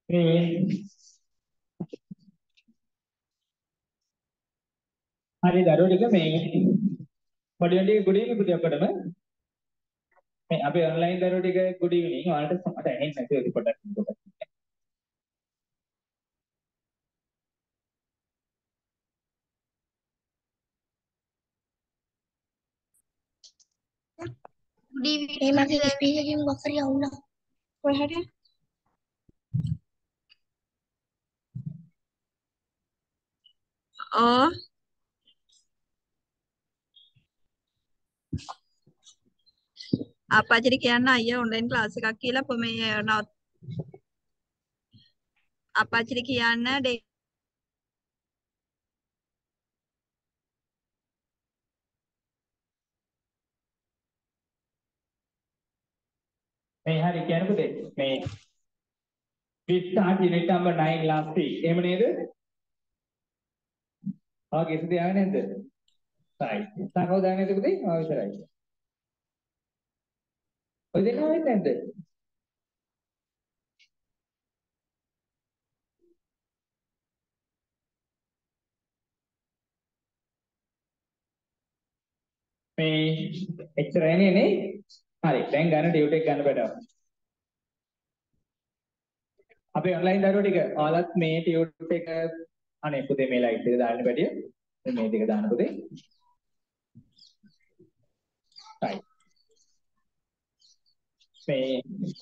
මේ හරි දරුවෝ ටික මේ පොඩි උන්ගේ good evening පුතේ ඔක්කොටම මේ අපේ ඔන්ලයින් දරුවෝ ටික good evening ඔයාලට මට ඇහෙන්නේ නැතුව පොඩ්ඩක් මේ මගේ ස්පීකර් එකෙන් මොකක් හරි අවුලක් කොහේ ආ අප්පච්චිට කියන්න අයියා ඔන්ලයින් ක්ලාස් එකක් කියලා මේ අප්පච්චිට කියන්න මේ හරි කියන්න පුතේ මේ we start unit number 9 last week එහෙම නේද? ඔයාගේ ඉස්සෙදී ආවේ නැද්ද? right. සංකව දාන්නේ නැද්ද පුතේ? ආව විතරයි. ඔය දෙන්න ආවෙත් නැද්ද? මේ එච්චරයි නේ. හරි. දැන් ගන්න ඩියුට් එක ගන්න බඩව. අපේ ඔන්ලයින් දරුවෝ ටික ඔයාලත් මේ ටියුට් එක අනේ පුතේ මේ ලයිට් එක දාන්න බැටිය. මේ දෙක දාන්න පුතේ. right. මේ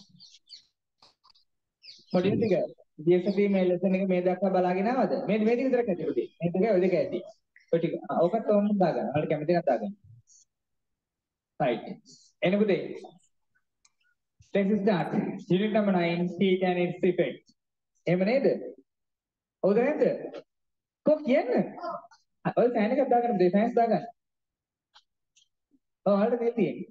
පොඩි ටික DSP මේ ලෙසන් එක මේ දක්වා බලාගෙන ආවද? මේ ටික විතරක් ඇති පුතේ. මේ ටික ඔය දෙක ඇති. ඔය ටික ඔකට ඕන දාගන්න. ඔයාලට කැමති එකක් දාගන්න. right. එන්න පුතේ. Let's start. Unit number 9 heat and its effects. එහෙම නේද? හවුද නැද්ද? කොහොම කියන්නේ? ඔය ෆෑන් එකක් දාගන්න පුතේ. ෆෑන්ස් දාගන්න. ඔව් ඔයාලට මේ තියෙන්නේ.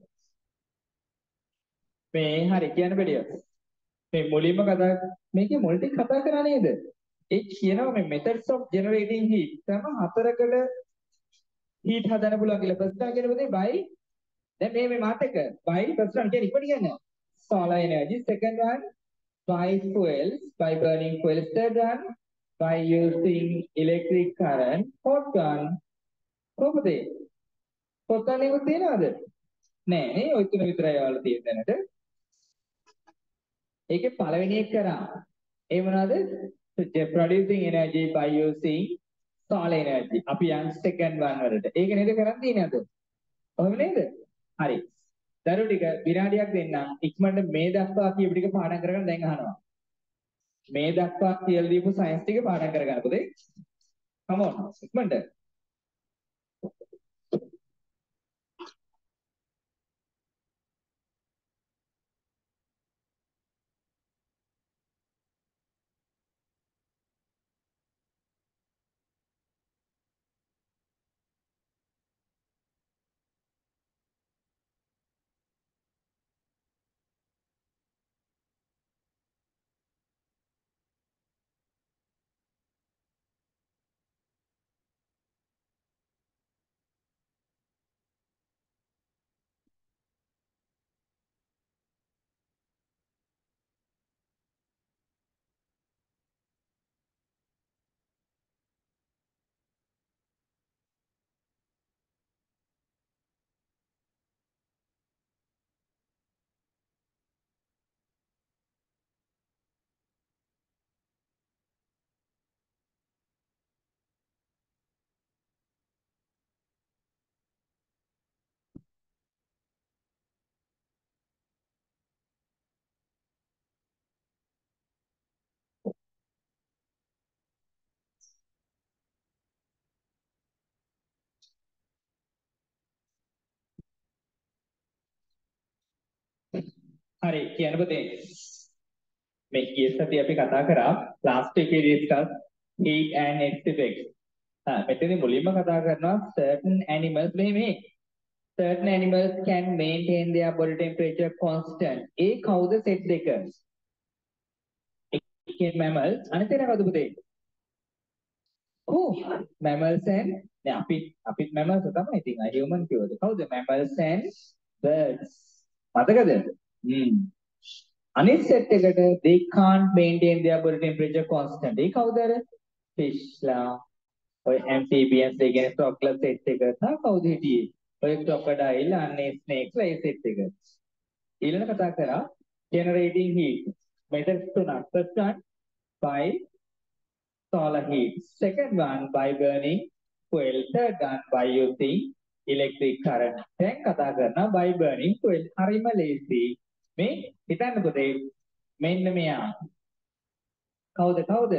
මේ හරි කියන්න බැරිය. මේ මුලින්ම කතා මේකේ මුල් ටික කතා කරා නේද? ඒ කියනවා මේ methods of generating heat තම හතරකට heat හදන්න පුළුවන් කියලා. ප්‍රශ්න කියනකොට by දැන් මේ මාත් එක by ප්‍රශ්න කියන්නේ ඉක්මනට කියන්නේ solar energy, second one by fuels, by burning fuels, third one by using electric current, fourth one කොහොමද? fourth one එකක් තියනවද? නෑ නේ ඔය තුන විතරයි ඔයාලා තියෙන දැනට. ඒකේ පළවෙනි එක කරා. ඒ මොනවාද? producing energy by using solar energy. අපි යන් second one වලට. ඒක නේද කරන් තියෙන්නේ අද? ඔහොම නේද? හරි. දරුවෝ ටික විනාඩියක් දෙන්නම්. ඉක්මනට මේ දක්වා කියපු ටික පාඩම් කරගන්න දැන් අහනවා. මේ දක්වා කියලා දීපු සයන්ස් ටික පාඩම් කරගන්න පුතේ. come on. ඉක්මනට. හරි කියන්න පුතේ. මේ ගිය සතියේ අපි කතා කරා last එකේ discuss heat and its effects. මෙතනදී මුලින්ම කතා කරනවා certain animals මේ certain animals can maintain their body temperature constant. ඒ කවුද set දෙක? එකේ mammals අනිත් එක කවුද පුතේ? mammals and දැන් අපිත් mammals තමයි ඉතින් human කියවද? කවුද mammals and birds? මතකද? අනිත් සෙට් එකට they can't maintain their body temperature constant. ඒ කවුද අර? fish ලා ඔය amphibians ඒ කියන්නේ crocodile set එක සහ කවුද හිටියේ? ඔය crocodile අන්නේ snakes ලා ඒ set එක. ඊළඟ කතා කරා generating heat. methods තුනක්. first one by solar heat. Second one by burning fuel. Third one by using electric current. දැන් කතා කරනවා by burning fuel. හරිම ලේසි. මේ හිතන්න පුතේ මෙන්න මෙයා කවුද කවුද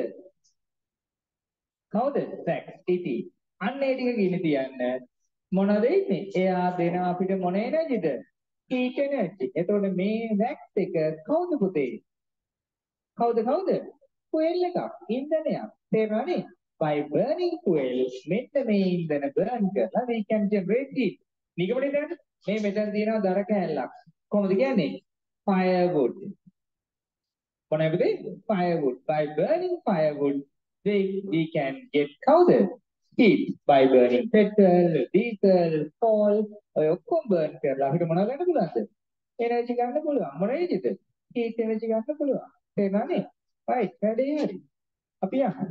කවුද facts ඉති අන්න ඒ ටික ගිනි තියන්න මොනවද ඉන්නේ එයා දෙන අපිට මොන එනර්ජිද heat energy එතකොට මේ facts එක කවුද පුතේ කවුද fuel එකක් ඉන්ධනයක් තේරුණානේ by burning fuel මෙන්න මේ ඉන්ධන burn කරලා we can generate heat නිගමනය දැනට මේ මෙතන තියෙනවා දර කෑල්ලක් කොහොමද කියන්නේ firewood whenever they firewood by burning firewood we can get powder heat by burning petrol diesel coal ඔය ඔක්කොම burn කරලා අපිට මොනවද ගන්න පුළුවන්ද එනර්ජි ගන්න පුළුවන් මොන එනර්ජිද heat energy ගන්න පුළුවන් තේරුණානේ right වැඩේ හරි අපි යන්න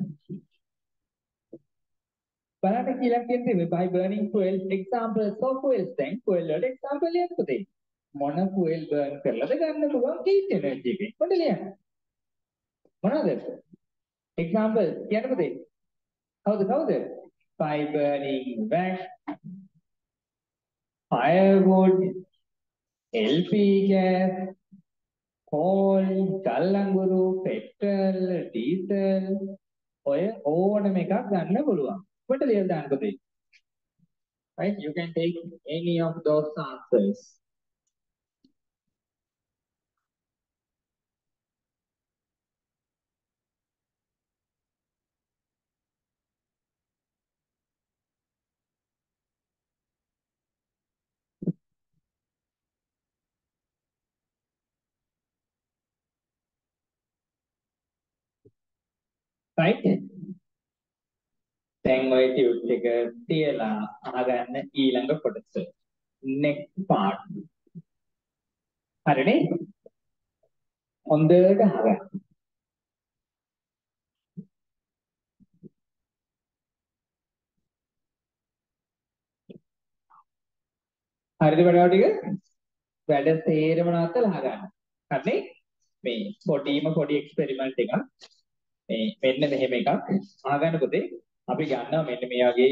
බලන්න කියලා කියන්නේ by burning fuel examples of fuel tank fuel වල example ලියන්න පුතේ මොන fuel burn කරලාද ගන්න පුළුවන් heat energy එකේ පොඩ්ඩ ලියන්න මොනවද example කියන්න පුතේ කවුද by burning wax firewood LP gas coal ගල්අඟුරු petrol diesel ඔය ඕනම එකක් ගන්න පුළුවන් පොඩ්ඩ ලියලා දාන්න පුතේ right you can take any of those answers right දැන් ඔය ටියුට් එක තියලා අහගන්න ඊළඟ කොටස next part හරිනේ හොඳට අහගන්න හරිද බඩව ටික වැඩ තේරෙම නැත්නම් අහගන්න හරිනේ මේ පොඩි එක්ස්පෙරිමන්ට් එකක් මේ මෙන්න මෙහෙම එකක් අහගන්න පුතේ අපි ගන්නවා මෙන්න මේ වගේ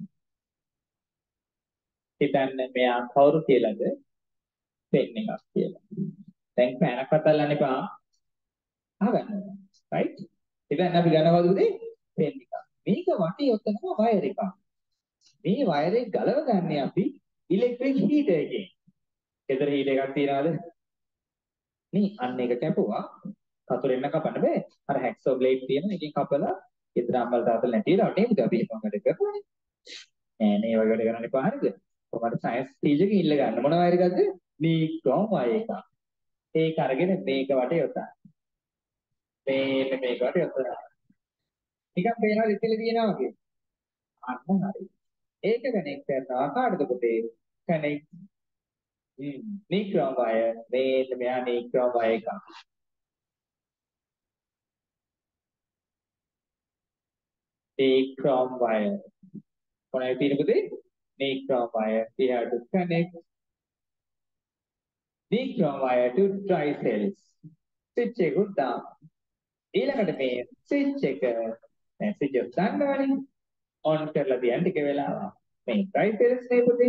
හිතන්න මෙයා කවුරු කියලාද පෙන් එකක් කියලා. දැන් පෑනක් අතල්ලන්න එපා. අහගන්න. right? ඉතින් අපි ගන්නවද පුතේ? පෙන් එකක්. මේක වටේ ඔතනම වයර් එකක්. මේ වයර් එක ගලව ගන්න අපි ඉලෙක්ට්‍රික් හීටර් එකෙන්. ගෙදර හීටර් එකක් තියනවාද? නේ අන්න එක කැපුවා. කතුරෙන්න කපන්න බෑ. අර හැක්සෝ බ්ලේඩ් තියෙන එකෙන් කපලා ගෙදර අම්මලා තාත්තලා නැතිලා වටේ අපි හිතමකට කරන්නේ. නේ වගේ වැඩ කරන්න එපා හරිද? කොහමද සයන්ස් ටීචර් එකකින් ඉල්ල ගන්න මොන වයර් එකක්ද? නික්‍රෝම් වයර් එකක්. ඒක අරගෙන මේක වටේ යොදා. මේක වටේ යොදා. නිකන් පේනවා ඉතිල තියෙනවා වගේ. අන්න හරි. ඒක කනෙක්ට් කරනවා කාටද පුතේ? කනෙක්ට් නික්‍රෝම් වයර් මේ මෙයා නික්‍රෝම් වයර් එකක්. Nichrome wire. කොහේ තියෙන පුතේ? Nichrome wire. We have to connect nichrome wire to dry cells. Switch එක උඩා. ඊළඟට මේ ස්විච් එක දැන් ස්විච් එක ගන්නවනේ ඔන් කරලා තියන්න ටික වෙලාවක් මේ dry cells නේ පුතේ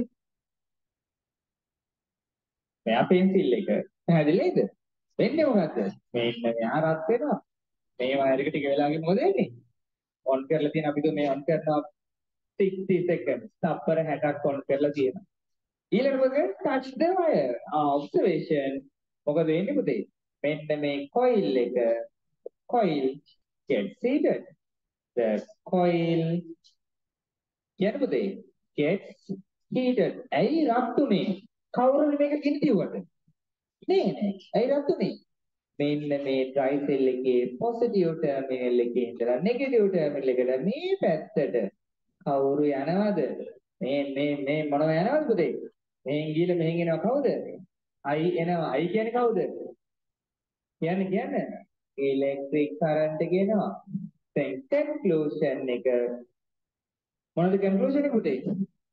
මෙයා පෙන්සිල් එක පැහැදිලි නේද වෙන්නේ මොකද්ද මෙන්න මෙයා රත් වෙනවා මේ වයර් එක ටික වෙලාවකින් මොකද වෙන්නේ ඔන් කරලා තියෙන අපි මේ ඔන් කරනවා 60 seconds තප්පර 60ක් ඔන් කරලා තියෙනවා ඊළඟට touch the wire observation මොකද වෙන්නේ පුතේ මෙන්න මේ coil එක coil gets heated the coil කියන පුතේ gets heated ඇයි රත් උනේ කවුරුනේ මේක ගිනි තියුවද නෑ ඇයි රත් උනේ මෙන්න මේ dry cell එකේ positive terminal එකේ ඉඳලා negative terminal එකට මේ පැත්තට කවුරු යනවද මේ මොනව යනවද පුතේ මෙහෙන් ගිහලා මෙහෙන් එනවා කවුද I එනවා I කියන්නේ කවුද කියන්නේ ඉලෙක්ට්‍රික් කරන්ට් කියනවා. දැන් කන්ක්ලූෂන් එක මොනවද කන්ක්ලූෂන් එක පුතේ?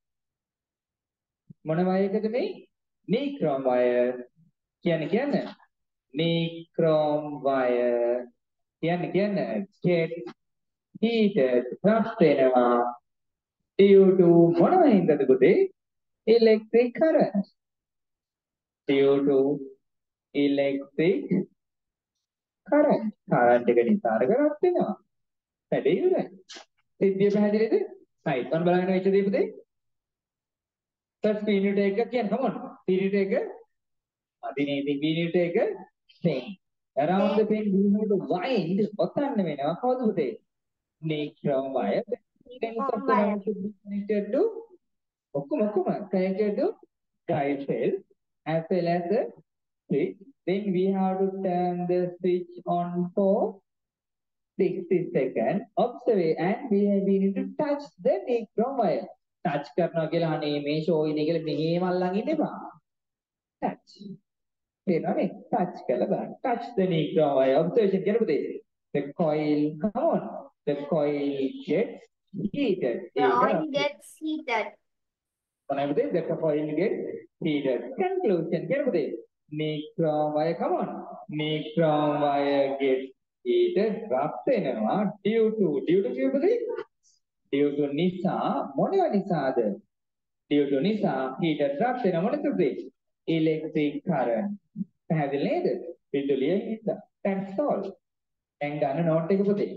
මොන වයකද මේ? නීක්‍රෝම් වයර් කියන්නේ නීක්‍රෝම් වයර් කියන්නේ get heated රත් වෙනවා due to මොනව හින්දාද පුතේ? electric current due to electric current එක නිසා අරක රත් වෙනවා. වැඩේ ඉවරයි. සිද්ධිය පැහැදිලිද? right. ඔන්න බලන්න වෙච්ච දේ පුතේ. first we need to take a කියන්නේ come on. we need to take a අදිනේදී we need to take a thing. around the thing we need to wind ඔතන්න වෙනවා කවුද පුතේ? neutron wire. Tens of the wire should be connected to ඔක්කොම connected to guide cell as well as the switch. Then we have to turn the switch on for 60 seconds. Observe and we need to touch the neutron wire. Touch කරනවා කියලා අනේ මේ show ඉන්නේ කියලා මෙහෙම අල්ලන් ඉන්න එපා. Touch. තේරෙනවනේ? Touch කරලා බලන්න. Touch the neutron wire. Observation කරපු දෙය. The coil, come on. The coil gets heated. The oil gets heated. මොනවද? The coil gets heated. Conclusion කරපු දෙය. Neutron wire, come on. Neutron wire gets heated. රත් වෙනවා due to කියපු දෙය. due to නිසා මොනව නිසාද? due to නිසා heated රත් වෙනවා මොනද? electric current. පැහැදිලි නේද? විදුලිය හින්දා. That's all. දැන් ගන්න නෝට් එක පුතේ.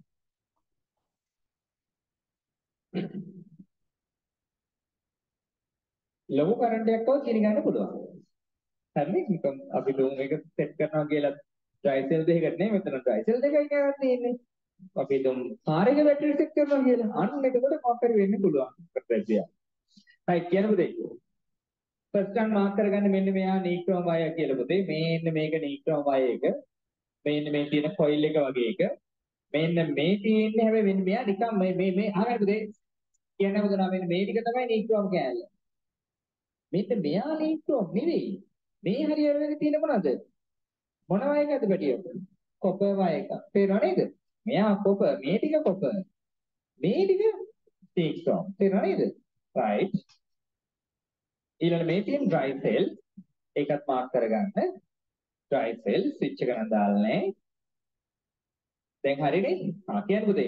ලොකු කරන්ට් එකක් આવොත් ඉරි ගන්න පුළුවන්. හරිනේ? නිකන් අපි දුම් එක සෙට් කරනවා කියලා ඩ්‍රයි සෙල් දෙකකට නෙමෙයි මෙතන ඩ්‍රයි සෙල් දෙකයි කරන්නේ තියෙන්නේ. අපි දුම් කාර් එකේ බැටරි සෙට් කරනවා කියලා. අන්න එතකොට මොකක් හරි වෙන්න පුළුවන්. ප්‍රතික්‍රියා. right කියන පුතේ. ෆස්ට් ටයිම් මාක් කරගන්න මෙන්න මෙයා නීක්‍රෝම් වයර් කියලා පුතේ. මෙන්න මේක නීක්‍රෝම් වයර් එක. මෙන්න මේ තියෙන කොයිල් එක වගේ එක. මෙන්න මේ තියෙන්නේ හැබැයි මෙන්න මෙයා නිකන් මේ අහගන්න පුතේ. කියන්නේ මොකද මෙන්න මේ ටික තමයි නීක්‍රෝම් කෑල්ල. මෙන්න මෙයා නීක්‍රෝම් නෙවෙයි. මේ හරියට තියෙන මොනවද? මොන වයකද පැටිය? කොපර් වයක. තේරෙනව නේද? මෙයා කොපර්, මේ ටික කොපර්. මේ ටික නීක්‍රෝම්. තේරෙනව නේද? right. ඊළඟ මේ තියෙන dry cell ඒකත් මාක් කරගන්න. dry cell switch එක නම් දාන්නේ. දැන් හරිනේ? කියන්න පුතේ.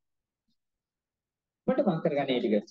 මට මාක් කරගන්න මේ ටික.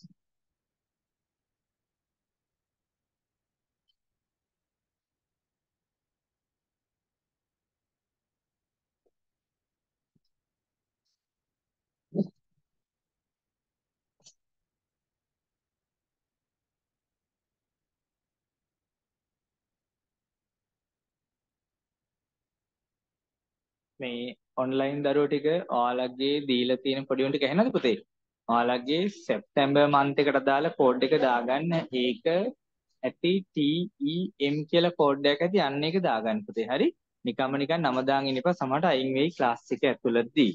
මේ ඔන්ලයින් දරුවෝ ටික ඔයාලගේ දීලා තියෙන පොඩි උන් ටික ඇහෙනවද පුතේ? ඔයාලගේ සෙප්තැම්බර් මන්ත් එකට දාලා කෝඩ් එක දාගන්න. ඒක ඇති TEM කියලා කෝඩ් එකක් ඇති. අන්න ඒක දාගන්න පුතේ. හරි? නිකම්ම නිකන් නම දාගෙන ඉන්නපා සමහරට අයින් වෙයි ක්ලාස් එක ඇතුළතදී.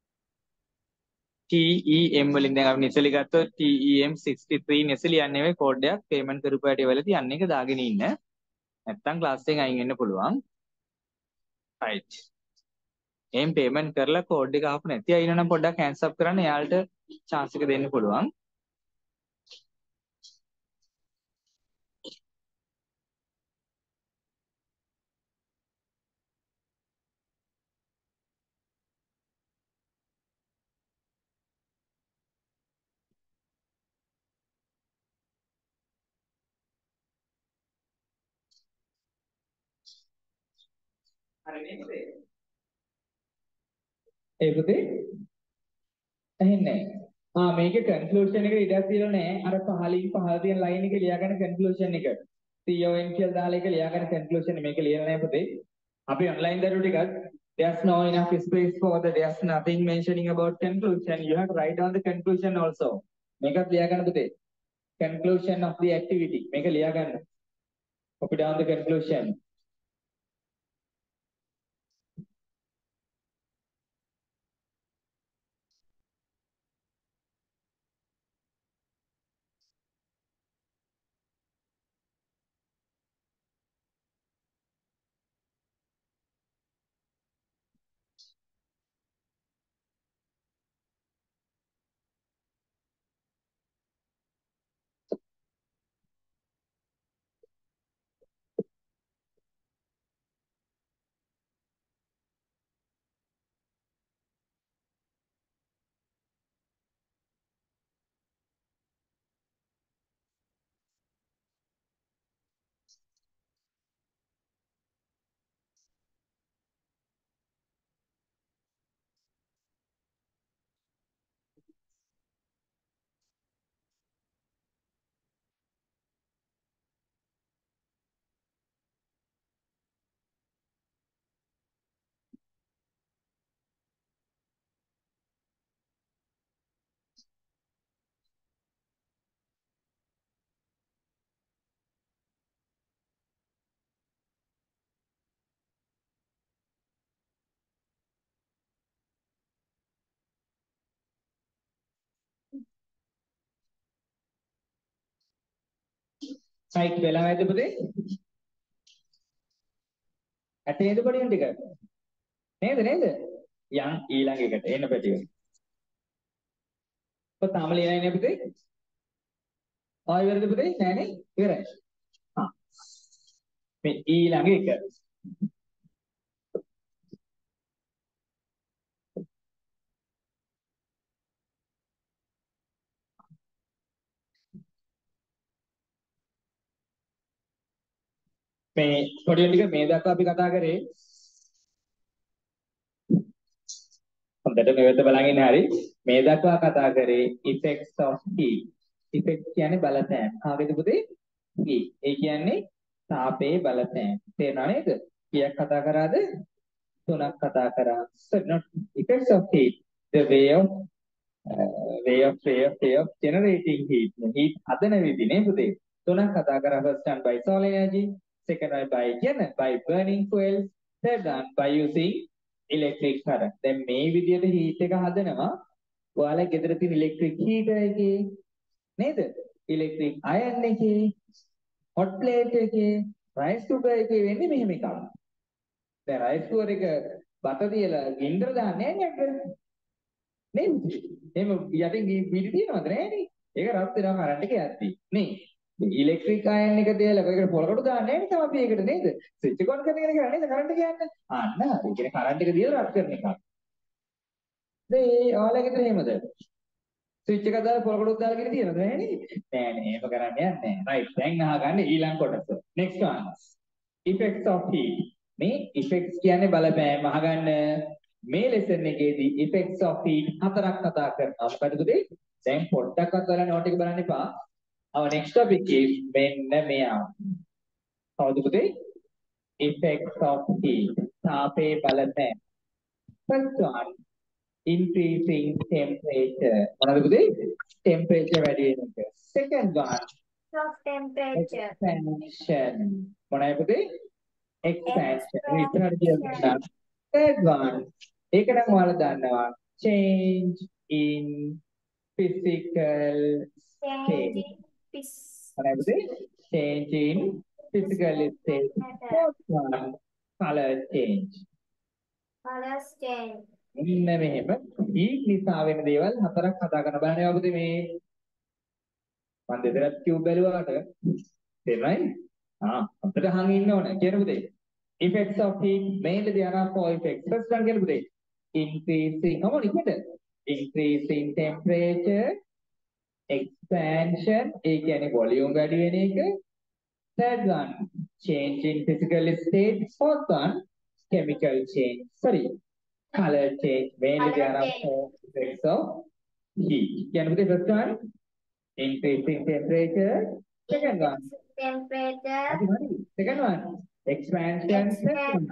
TEM වලින් දැන් අපි නිසලි ගත්තොත් TEM 63 නිසලි යන්නේ මේ කෝඩ් එකක් පේමන්ට් කරපු ඇටි වලදී අන්න ඒක දාගෙන ඉන්න. නැත්තම් ක්ලාස් එකෙන් අයින් වෙන්න පුළුවන්. right. එහෙන් පේමන්ට් කරලා කෝඩ් එක ආපු නැති අය ඉන්නනම් පොඩ්ඩක් හෑන්ඩ්ස් අප් කරන්න. එයාලට chance එක දෙන්න පුළුවන්. හරි නේද? ඒ පුතේ ඇහෙන්නේ නැහැ. මේකේ කන්ක්ලූෂන් එක ඉඩක් තියලා නැහැ. අර පහල තියෙන ලයින් එක ලියාගන්න කන්ක්ලූෂන් එක. CON කියලා දාලා ඒක ලියාගන්න කන්ක්ලූෂන් මේක ලියලා නැහැ පුතේ. අපි ඔන්ලයින් දරුවෝ ටිකක් there's no enough space for there's nothing mentioning about conclusion. You have to write down the conclusion also. මේකත් ලියාගන්න පුතේ. Conclusion of the activity. මේක ලියාගන්න. Copy down the conclusion. right වෙලාවයිද පුතේ? ඇටේද පොඩියන් ටික? නේද නේද? යන් ඊළඟ එකට එන්න පැටියෝ. ඔය තාම ලියලා ඉන්නේ පුතේ? ආයෙ ඉවරද පුතේ? නෑනේ ඉවරයි. හා මේ ඊළඟ එක. මේ පොඩියන් ටික මේ දක්වා අපි කතා කරේ හොඳට මෙවෙත බලන් ඉන්න හරි මේ දක්වා කතා කරේ effects of heat. effects කියන්නේ බලපෑම්. කාගේද පුතේ? heat. ඒ කියන්නේ තාපයේ බලපෑම්. තේරුණා නේද? කීයක් කතා කරාද? තුනක් කතා කරා. So not effects of heat. The way of generating heat. heat හදන විදි නේ පුතේ. තුනක් කතා කරා. First one by solar energy, second one by burning fuel, third one by using electric current. දැන් මේ විදිහට heat එක හදනවා. ඔයාලා ගෙදර තියෙන electric heater එකේ නේද? electric iron එකේ, hot plate එකේ, rice cooker එකේ වෙන්නේ මෙහෙම එකක්. දැන් rice cooker එක බත තියලා ගින්දර දාන්නේ නැහැ නේද? නේද? එහෙම යටින් පිටි තියනවද නැහැනේ. ඒක රත් වෙනවා කරන්ට් එක යද්දී. නේ. ඉලෙක්ට්‍රික් අයන් එක තියලා ඒකට පොලකට දාන්නේ නැහැ නේ අපි ඒකට නේද? ස්විච් එක ඔන් කරන එක නේද කරන්ට් එක යන්නේ. අන්න හරි. ඒ කියන්නේ කරන්ට් එක දීලා රත් කරන එකක්. මේ ඔයාලගේ ගෙදර එහෙමද? ස්විච් එක දාලා පොලකට දාලා කියලා තියනවද නැහැනේ? නෑ නෑ එහෙම කරන්නේ නැහැ. රයිට්. දැන් අහගන්න ඊළඟ කොටස. next one. effects of heat. මේ effects කියන්නේ බලපෑම අහගන්න. මේ ලෙසන් එකේදී effects of heat හතරක් කතා කරනවා. මොකද පුතේ? දැන් පොඩ්ඩක්වත් ඔයාලා නෝට් එක බලන්න එපා. Our next topic is මෙන්න මෙයා. කවුද පුතේ? effects of heat. තාපයේ බලපෑම. First one, increasing temperature. මොනවද පුතේ? temperature වැඩි වෙන එක. Second one, of temperature. expansion. මොනවද පුතේ? expansion. විතරක් කියන්න. Third one, ඒක නම් ඔයාලා දන්නවා. change in physical state. මොනවද? change in physical state. Fourth one, color change. Color change. මෙන්න මෙහෙම heat නිසා වෙන දේවල් හතරක් කතා කරන බලන්න ඔබද මේ මම දෙතරක් කියුම් බැලුවාට තේරෙනවද? අපිට අහන් ඉන්න ඕනේ කියනපුතේ. effects of heat mainly there are four effects. First one කියනපුතේ increasing increasing temperature, expansion ඒ කියන්නේ volume වැඩි වෙන එක. Third one change in physical state. Fourth one chemical change. Sorry, color change. Mainly there are four effects of heat. කියනපුතේ first one increasing temperature. Second one Temperature. second one expansion. Third one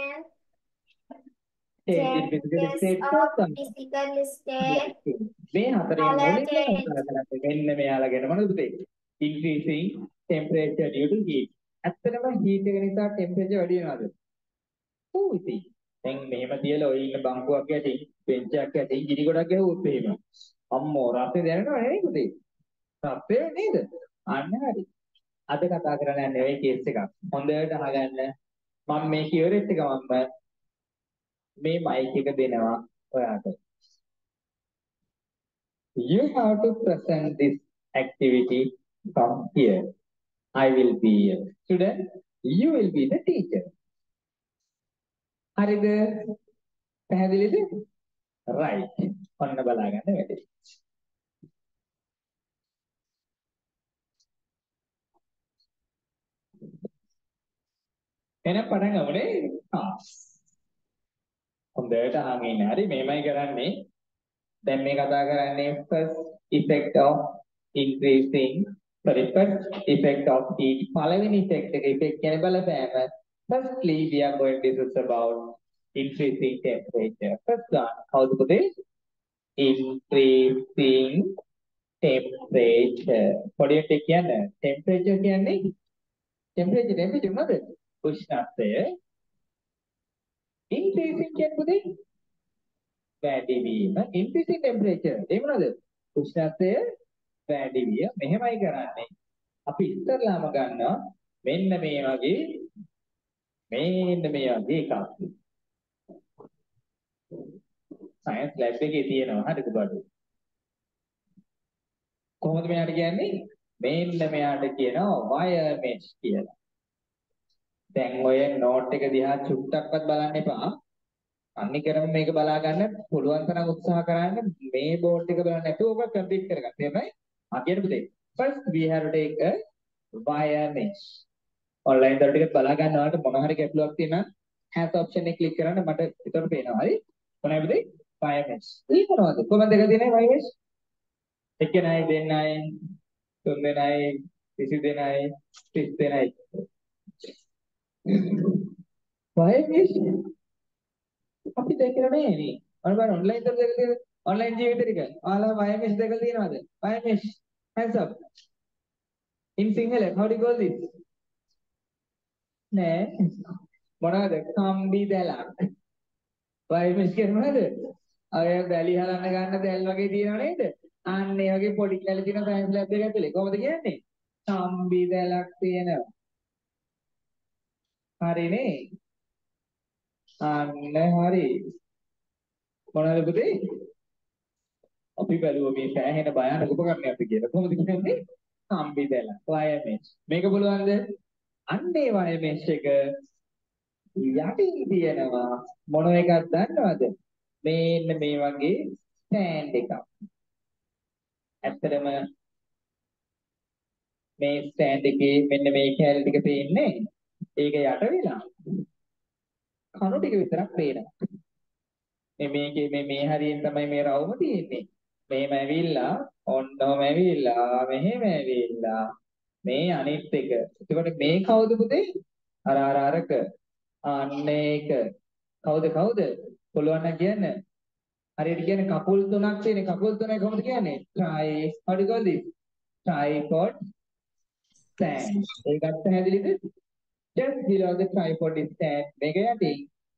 change in physical state. Fourth one Physical state. මේ හතරෙන් මුලින්ම කතා කරන්නේ මෙන්න මෙයාලගෙන මොනවද පුතේ? increasing temperature due to heat. ඇත්තටම heat එක නිසා temperature වැඩි වෙනවද? ඔව් ඉතින්. දැන් මෙහෙම තියලා ඔය ඉන්න බංකුවක් යටින් බෙන්ච් එකක් යටින් ගිනි ගොඩක් ගැහුවොත් එහෙම. අම්මෝ රස්නේ දැනෙනව නෙවෙයි පුතේ. රස්නේ නේද? අන්න හරි. අද කතා කරන්න යන්නේ ඔය කේස් එකක්. හොඳට අහගන්න. මම මේ කියවරෙත් එක මම මේ මයික් එක දෙනවා ඔයාට. You have to present this activity from here. I will be a student. You will be the teacher. හරිද? පැහැදිලිද? right. ඔන්න බලාගන්න වැඩි. එහෙනම් පටන් ගමුනේ. හොඳට අහගෙන ඉන්න. හරි මේමයි කරන්නේ. දැන් මේ කතා කරන්නේ first effect of increasing first effect of heat. පළවෙනි effect එක effect කියන්නේ බලපෑම. Firstly we are going to discuss about increasing temperature. First one, කවුද පුතේ? increasing temperature. පොඩියට කියන්නේ temperature කියන්නේ temperature මොකද? උෂ්ණත්වය. increasing කියන්නේ පුතේ වැඩි වීම. increasing temperature ඒ මොනවද? උෂ්ණත්වය වැඩි වීම. මෙහෙමයි කරන්නේ. අපි ඉස්සරලාම ගන්නවා මෙන්න මේ වගේ එකක්. සයන්ස් ලැබ් එකේ තියෙනවා හරිද බඩු. කොහොමද මෙයාට කියන්නේ? මෙන්න මෙයාට කියනවා වයර් මෙෂ් කියලා. දැන් ඔය නෝට් එක දිහා චුට්ටක්වත් බලන්න එපා. අනිකරම මේක බලා ගන්න පුළුවන් තරම් උත්සාහ කරන්න මේ බෝඩ් එක බලන්න නැතුව ඔක කම්ප්ලීට් කරගන්න. එහෙමයි? අගියට පුතේ. First we have to take a wire mesh. Online දර ටිකක් බලා ගන්නවාට මොන හරි ගැටලුවක් තියෙනවා has option එක ක්ලික් කරන්න මට ඒතකොට පේනවා. හරි? මොනවද පුතේ? wire mesh. ඒක මොනවද? කොහොමද දෙක තියෙන්නේ wire mesh? එකනයි දෙන්නයි තුන් දෙනයි 20 දෙනයි 30 දෙනයි. wire mesh අපි දැකලා නැහැ නේ. අර බලන්න ඔන්ලයින් දර දෙක තියෙන ඔන්ලයින් ජීවිතේ ටික. ඔයාලා wire mesh දැකලා තියෙනවද? wire mesh hands up. In Sinhala, how do you call this? නෑ. මොනවද? කම්බි දැලක්. වයර් මෙෂ් කියන්නේ මොනවද? අය බැලි හලන්න ගන්න දැල් වගේ තියෙනව නේද? අන්න ඒ වගේ පොඩි කැලි තියෙන සයන්ස් ලැබ් එක ඇතුලේ. කොහොමද කියන්නේ? කම්බි දැලක් තියෙනවා. හරිනේ. අන්න හරි. මොනවද පුතේ? අපි බැලුවා මේ සෑහෙන භයානක උපකරණයක් කියලා. කොහොමද කියන්නේ? කම්බි දැලක්. Wire mesh. මේක පුළුවන්ද? අන්න ඒ වයර් මෙෂ් එක යටින් තියෙනවා මොන එකක්ද දන්නවද? මේන්න මේ වගේ ස්ටෑන්ඩ් එකක්. ඇත්තටම මේ ස්ටෑන්ඩ් එකේ මෙන්න මේ කැලේ ටික පේන්නේ. ඒක යට වෙලා කණු ටික විතරක් පේනවා. මේකේ මේ හරියෙන් තමයි මේ රවුම තියෙන්නේ. මෙහෙම ඇවිල්ලා ඔන්නෝම ඇවිල්ලා මෙහෙම ඇවිල්ලා මේ අනිත් එක. එතකොට මේ කවුද පුතේ? අරක අන්න ඒක. කවුද? පුළුවන් නම් කියන්න. හරියට කියන්නේ කකුල් තුනක් තියෙන කකුල් තුනයි කොහොමද කියන්නේ? try how do you call this? Tripod stand. ඒකත් පැහැදිලිද? just below the tripod is stand. මේක යටින්.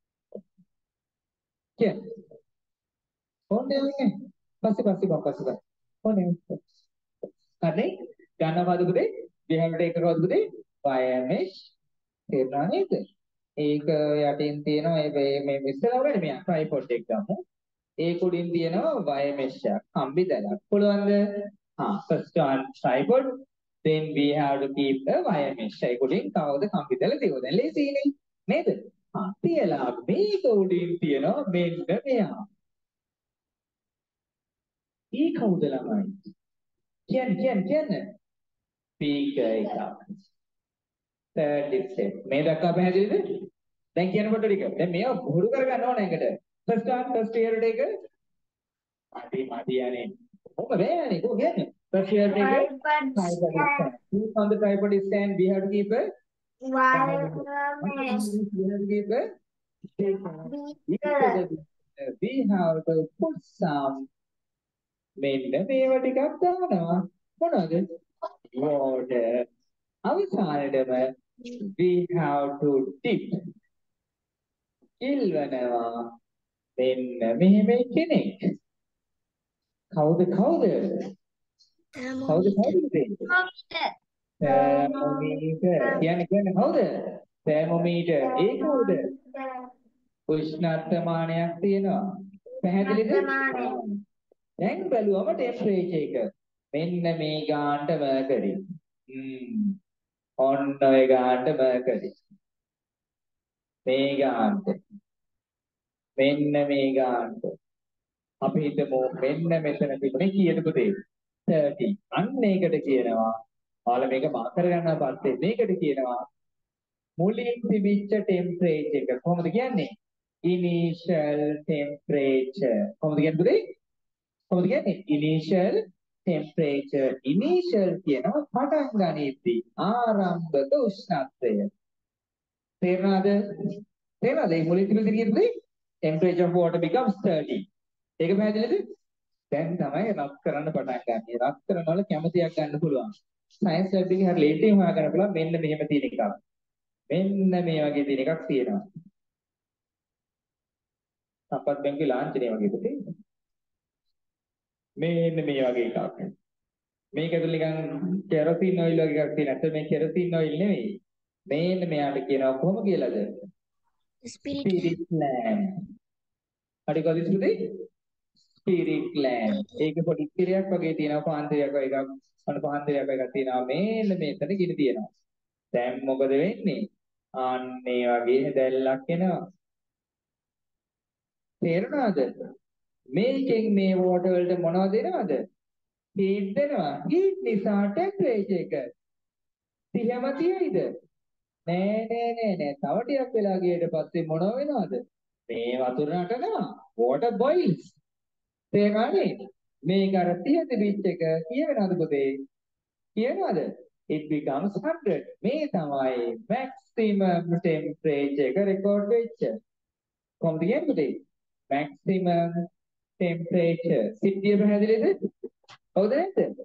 කියන්නේ. ඕනේ නැහැ. පස්සේ. ඕනේ. හරි? ගන්නවද පුතේ? දෙහකට එකකවද පුතේ? wire mesh. තේරුණා නේද? ඒක යටින් තියෙනවා මේ ඉස්සරහ වලනේ මෙයා tripod එක ගමු. ඒක උඩින් තියෙනවා wire mesh එක. කම්බි දැලක්. පුළුවන්ද? First on tripod, then we have to keep the wire mesh. ඒක උඩින් කවුද කම්බි දැල තියෙනවා. දැන් ලේසියිනේ. නේද? තියලා මේක උඩින් තියෙනවා මෙන්න මෙයා. ඊ කවුද ළමයි? කියන්න. speaker එක. third step. මේ දක්වා පැහැදිලිද? දැන් කියනකොට ටික. දැන් මේව හුරු කරගන්න ඕන එකට. first year එක මඩි යන්නේ. ඔබ බෑනේ කො කියන්නේ. First year එක on the tripod stand we have to keep a Wire mesh. we have to put some මෙන්න මේව ටිකක් දානවා. මොනවද? water. අවසානයේදම we have to dip. ඉල්වනවා. මෙන්න මෙහෙම කෙනෙක්. කවුද? තර්මෝමීටර්. කියන්නේ කවුද? තර්මෝමීටර්. ඒ කවුද? උෂ්ණත්මානයක් තියෙනවා. පැහැදිලිද? දැන් බලුවම ටෙම්පරේචර් එක. මෙන්න මේ ගානට මර්කරි. ඔන්න ඔය ගානට මර්කරි. මේ ගානට. මෙන්න මේ ගානට. අපි හිතමු මෙන්න මෙතන තිබුණේ කීයද පුතේ? 30. අන්න ඒකට කියනවා. ඔයාලා මේක මාක් කරගන්නවා පස්සේ මේකට කියනවා මුලින් තිබිච්ච ටෙම්පරේචර් එක. කොහොමද කියන්නේ? initial temperature. කොහොමද කියන්නේ පුතේ? කොහොමද කියන්නේ? initial temperature. initial කියනවා පටන් ගනිද්දී ආරම්භක උෂ්ණත්වය. තේරුණාද? මේ මුලින් තිබිච්ච කියන්නේ temperature of water becomes 30. ඒක පැහැදිලිද? දැන් තමයි රත් කරන්න පටන් ගන්න. රත් කරනවල කැමතියක් ගන්න පුළුවන්. සයන්ස් ලැබ් එකේ හරිය ලේට් එකෙන් හොයාගන්න පුළුවන් මෙන්න මෙහෙම තියෙන එකක්. මෙන්න මේ වගේ තියෙන එකක් තියෙනවා. සම්පත් බැංකුවේ ලාංඡනය වගේ පුතේ. මෙන්න මේ වගේ එකක්. මේක ඇතුළේ නිකන් කෙරොසින් ඔයිල් වගේ එකක් තියෙන. ඇත්තට මේ කෙරොසින් ඔයිල් නෙවෙයි. මේන්න මෙයාට කියනවා කොහොම කියලාද? Spirit spirit lamp. හරි කොහොමද? Spirit lamp. lamp. ඒක පොඩි ඉස්තිරියක් වගේ තියෙනවා පාන්තිරයක් වගේ එකක්. අන්න පාන්තිරයක් වගේ එකක් තියෙනවා. මේන්න මෙතන ගිනි තියෙනවා. දැන් මොකද වෙන්නේ? අන්නේ වගේ දැල්ලක් එනවා. තේරුණාද? මේකෙන් මේ වෝටර් වලට මොනවද දෙනවද? හීට් දෙනවා. හීට් නිසා ටෙම්පරේචර් එක 30ම තියෙයිද? නෑ. තව ටිකක් වෙලා ගියට පස්සේ මොනව වෙනවද? මේ වතුර නටනවා. water boils. තේරුණානේ? මේක අර 30 තිබිච්ච එක කියවෙනවද පුතේ? කියනවද? It becomes 100. මේ තමයි maximum temperature එක රෙකෝඩ් වෙච්ච. කොහොමද කියන්නේ පුතේ? maximum temperature. සිද්ධිය පැහැදිලිද? හවුද නැද්ද?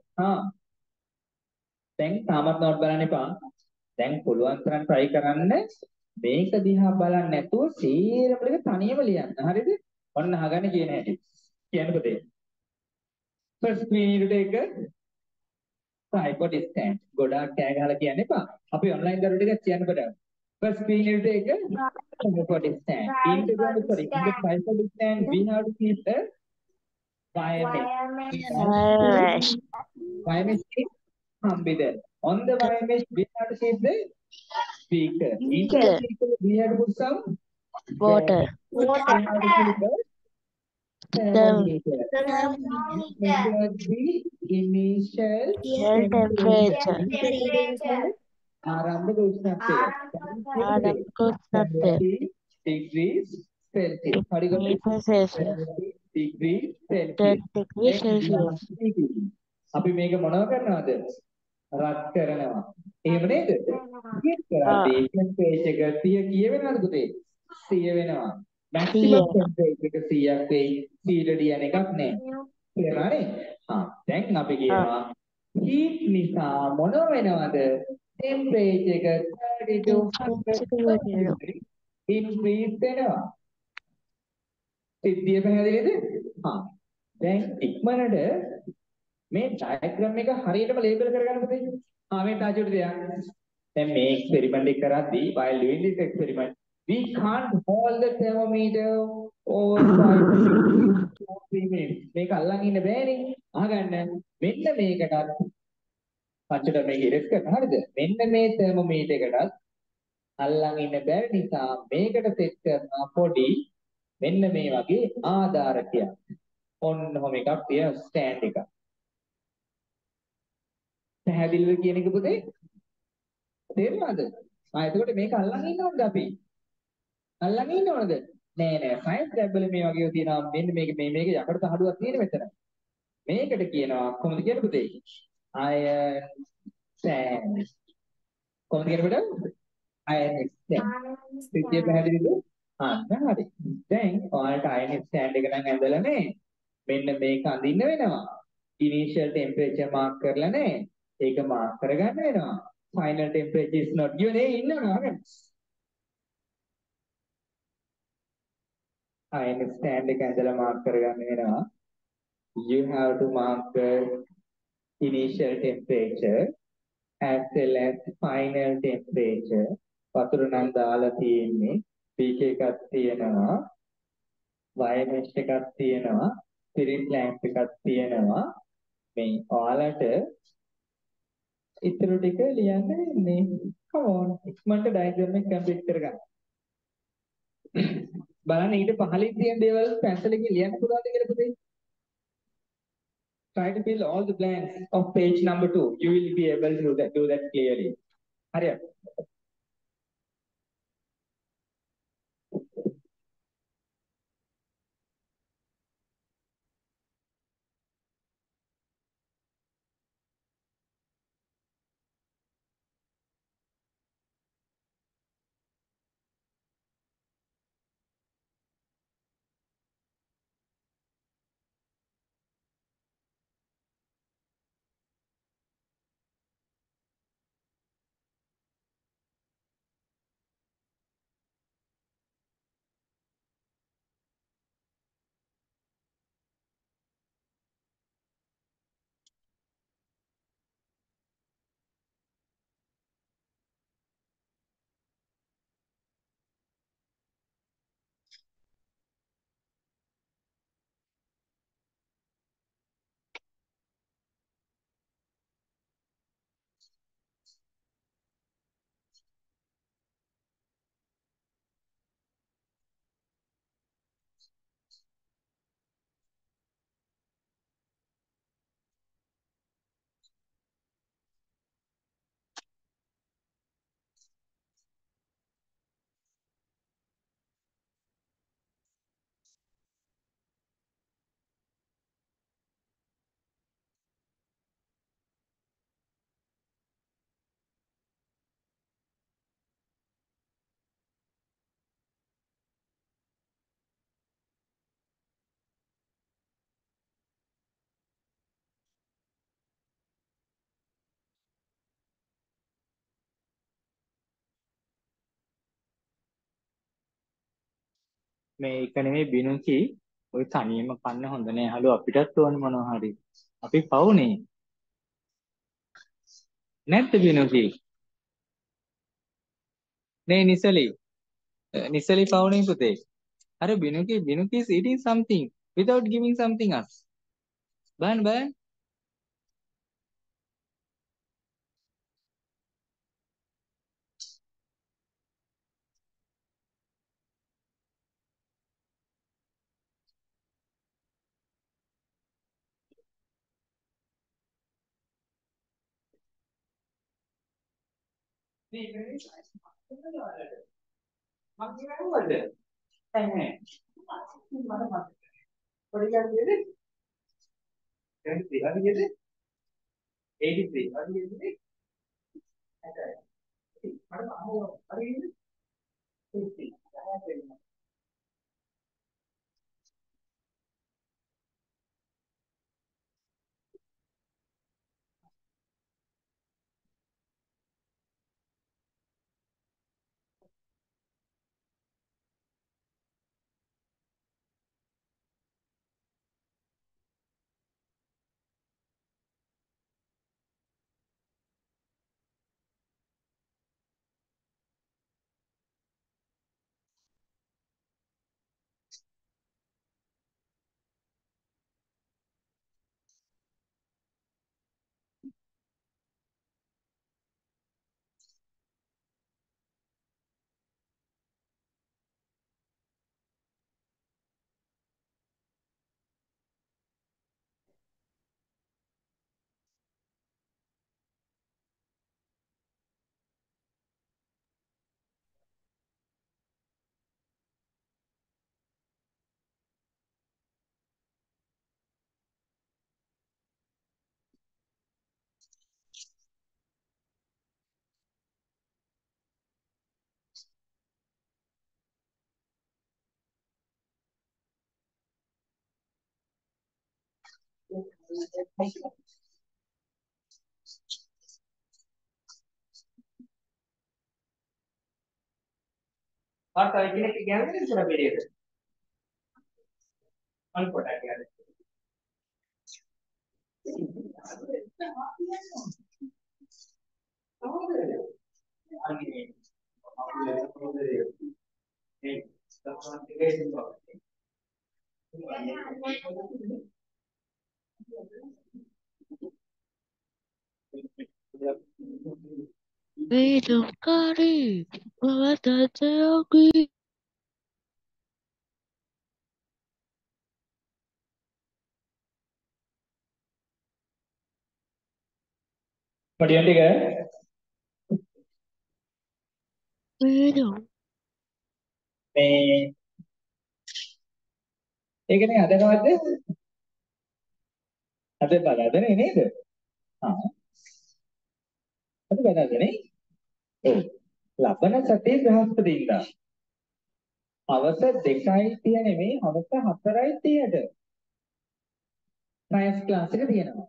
දැන් තාමත් නෝට් බලන්න එපා. දැන් පුළුවන් තරම් try කරන්න මේක දිහා බලන්න නැතුව සීරම ටික තනියම ලියන්න. හරිද? ඔන්න අහගන්න කියන හැටි. කියන්න පුතේ. First we need to take a tripod stand. ගොඩාක් කෑ ගහලා කියන්න එපා. අපි online දරුවෝ ටික කියන්න බෑ. First we need to take a tripod stand. In the tripod stand we have to keep the wire mesh. Wire mesh is there. On the wire mesh we have to keep the speaker. In the speaker we have to put some water. We have to keep the thermometer. Measure the initial temperature. ආරම්භක උෂ්ණත්වය. ආරම්භක උෂ්ණත්වය. 70 degrees Celsius. හරිද? Celsius. 70 degrees 10 Celsius. degrees Celsius. අපි මේක මොනව කරනවද? රත් කරනවා. එහෙම නේද? ඊට කරද්දී ටෙම්පරේචර් එක 100 කියවෙනවද පුතේ? 100 වෙනවා. මැක්සිමම් ටෙම්පරේචර් එක 100ක් වෙයි. 100 යන එකක් නෑ. තේරුණානේ? දැන් අපි කියනවා heat නිසා මොනව වෙනවද? ටෙම්පරේචර් එක 30 to 100 increase වෙනවා. සිද්ධිය පැහැදිලිද? දැන් ඉක්මනට මේ ඩයග්‍රෑම් එක හරියටම ලේබල් කරගන්න පුතේ. මේ තාජුට දෙයක්. දැන් මේ එක්ස්පෙරිමන්ට් එක කරද්දී while doing this experiment we can't hold the thermometer over 5 minutes. මේක අල්ලන් ඉන්න බෑනේ. අහගන්න. මෙන්න මේකටත් පච්චට මේක ඉරෙස් කරන හරිද? මෙන්න මේ thermometer එකටත් අල්ලන් ඉන්න බැරි නිසා මේකට සෙට් කරනවා පොඩි මෙන්න මේ වගේ ආධාරකයක්. ඔන්නෝම එකක් තියෙන ස්ටෑන්ඩ් එකක්. පැහැදිලිද කියන එක පුතේ? තේරුණාද? එතකොට මේක අල්ලන් ඉන්න ඕනද අපි? අල්ලන් ඉන්න ඕනද? නෑ. සයන්ස් ලැබ් වල මේ වගේ තියෙනවා. මෙන්න මේක යකඩ තහඩුවක් තියෙන මෙතන. මේකට කියනවා කොහොමද කියන්නේ පුතේ? iron sand. කොහොමද කියන්නේ පුතේ? iron sand. සිද්ධිය පැහැදිලිද? හරි. දැන් ඔයාලට iron sand එක නම් ඇඳලා නේ. මෙන්න මේක අඳින්න වෙනවා. initial temperature mark කරලා නේ. ඒක මාක් කරගන්න වෙනවා. final temperature is not given. ඉන්නවා නේද? I understand එක ඇඳලා මාක් කරගන්න වෙනවා. You have to mark the initial temperature as well as final temperature. වතුර නම් දාලා තියෙන්නේ. peak එකක් තියෙනවා. wire mesh එකක් තියෙනවා. spirit lamp එකක් තියෙනවා. මේ ඔයාලට ඉතුරු ටික ලියන්න වෙන්නේ. come on ඉක්මනට diagram එක complete කරගන්න. බලන්න ඊට පහලින් තියෙන දේවල් pencil එකකින් ලියන්න පුළුවන්ද කියලා පුතේ? Try to fill all the blanks of page number 2. You will be able to do that clearly. හරියට. මේ එක නෙමෙයි බිනුකි ඔය තනියම කන්න හොඳ නෑ. හලු අපිටත් ඕන මොනවා හරි. අපි පවුනේ. නැත්ද බිනුකි? නේ නිසලි. නිසලි පවුනේ පුතේ. අර බිනුකි is eating something without giving something us. බලන්න. මම කියනවද? නැහැ. මම මතක. පොඩි ගන්නේ 23 හරියද? 83 හරියද? මට අහුව හරියද? 50. What I can gather is a period. Unput I gather. Vidukari, Vavatayogi. පඩියන් ටික Vidum. මේ ඒකනේ හදනවද? අද බලදනේ නේද? ආ අද බලදනේ. ඔව්. ලබන සතියේ බ්‍රහස්පතින්දා. හවස 2:30 නෙමෙයි හවස 4:30ට. සයන්ස් ක්ලාස් එක තියෙනවා.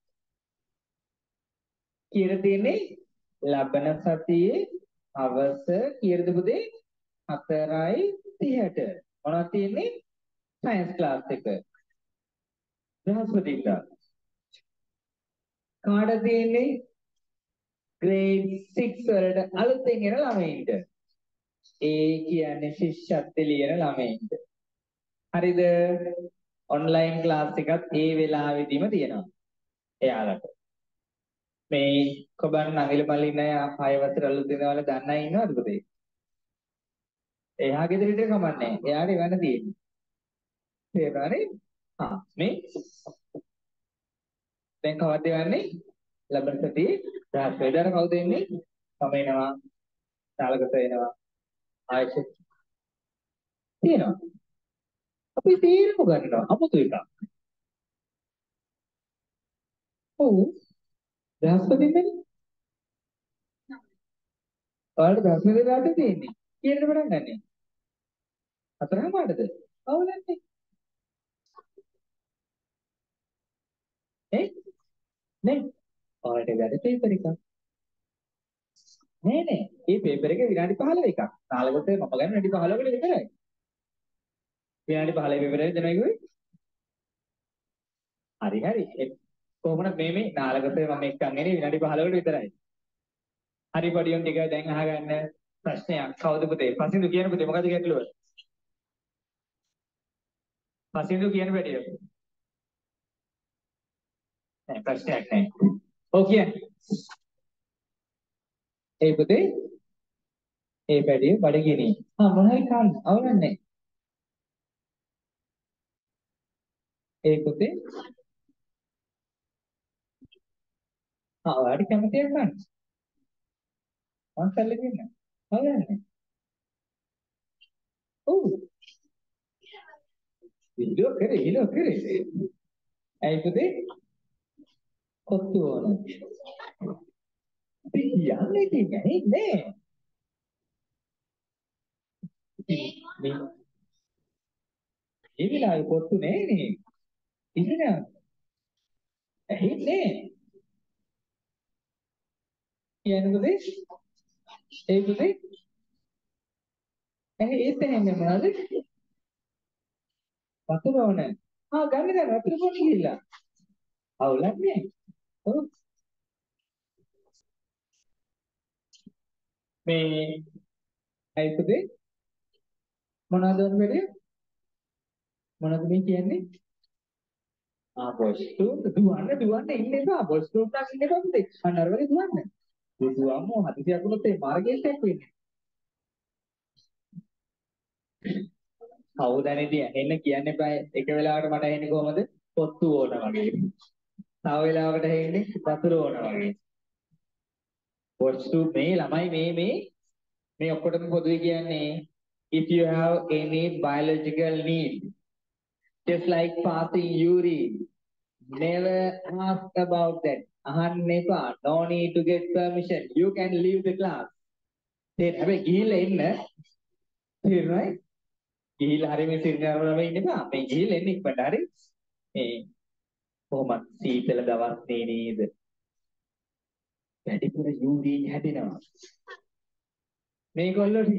කියලා තියෙන්නේ ලබන සතියේ හවස කීයටද පුතේ? 4:30ට. මොනවද තියෙන්නේ? සයන්ස් ක්ලාස් එක. බ්‍රහස්පතින්දා. කාටද තියෙන්නේ? grade 6 වලට අලුතෙන් එන ළමයින්ට. ඒ කියන්නේ ශිෂ්‍යත්ව ලියන ළමයින්ට. හරිද? ඔන්ලයින් ක්ලාස් එකත් ඒ වෙලාවෙදිම තියෙනවා. එයාලට. මේ කොබන් නගිල මල්ලින 6 වසර අලුත් දෙනවල දන්න අය ඉන්නවද පුතේ? එයා ගෙදරට කමන්නේ. එයාට එවන්න තියෙන්නේ. තේරුණානේ? හා මේ දැන් කවද්ද එවන්නේ? ලබන සතියේ රාත්‍රියේදර කවුද එන්නේ? මම එනවා. ශාලකට එනවා. ආයෙත් තියෙනවා. අපි තීරණය ගන්නවා. අමුතු එකක්. ඔව්. බ්‍රහස්පතින්දනේ. ඔයාලට බ්‍රහස්පතින්දා රාත්‍රියේ තියෙන්නේ. කීයටද පටන් ගන්නෙ? 4:00ටද? ඔව් නැත්නම්. නේ? ඔයාලට වැඩ පේපර් එකක්. නේ. මේ පේපර් එකේ විනාඩි 15 එකක්. තාලගොතේ මම ගන්න විනාඩි 15කට විතරයි. විනාඩි 15 විතරයි දෙනවා කිව්වේ. හරි හරි. කොහොමද මේ නාලකපේ මම එක්කන් එන්නේ විනාඩි 15කට විතරයි. හරි පඩියොන් ටික දැන් අහගන්න ප්‍රශ්නයක්. කවුද පුතේ? පසින්දු කියන පුතේ මොකද ගැටලුව? පසින්දු කියන පැටිය. නෑ ප්‍රශ්නයක් නෑ. ඔව් කියන්නේ. ඒ පුතේ ඒ පැටිය බඩගිනි. මොනවයි කන්න? අවුලන්නේ. ඒ පුතේ ඔයාලට කැමතියි ගන්න. මං කල්ලේ දෙන්න. අවුලන්නේ. ඔව්. ඉලෝ කරේ. ඇයි පුතේ? කොත්තු ඕන. යන්නේ තියන්නේ නේ. මේ විලායි කොත්තු නෑනේ. ඉතින් ඇහින්නේ. කියන්නේ පුතේ? ඒ පුතේ? ඒත් ඇහෙන්නේ මොනවද? වතුර ඕන. ගන්න දැන් වතුර පොඩි ගිහිල්ලා. අවුලන්නේ. ඔව්. මේ ඇයි පුතේ? මොනවද වුනේ වැඩි? මොනවද මේ කියන්නේ? බොස්තු දුවන්න ඉන්න එපා. බොස්තු උන්ට ඉන්න එපා පුතේ. අන්න අර වගේ දුවන්න. දුවමු හදිසියක් වුණොත් ඒ මාර්ගයට එක් වෙන්නේ. කවුදැනේදී ඇහෙන්න කියන්න එපා. එක වෙලාවකට මට ඇහෙන්නේ කොහමද? පොත්තු ඕන වගේ. තව වෙලාවකට ඇහෙන්නේ වතුර ඕන වගේ. පොත්තු මේ ළමයි මේ ඔක්කොටම පොදුයි කියන්නේ if you have any biological need just like passing urine never ask about that. අහන්න එපා. No need to get permission. You can leave the class. හැබැයි ගිහිල්ලා එන්න. තේරුණායි? ගිහිල්ලා හරි මේ සිරිනරවලම ඉන්න එපා. මේ ගිහිල්ලා එන්න ඉක්මනට හරි. මේ කොහොමද සීතල දවස් නේද? වැඩිපුර යූරින් හැදෙනවා. මේගොල්ලෝ ටික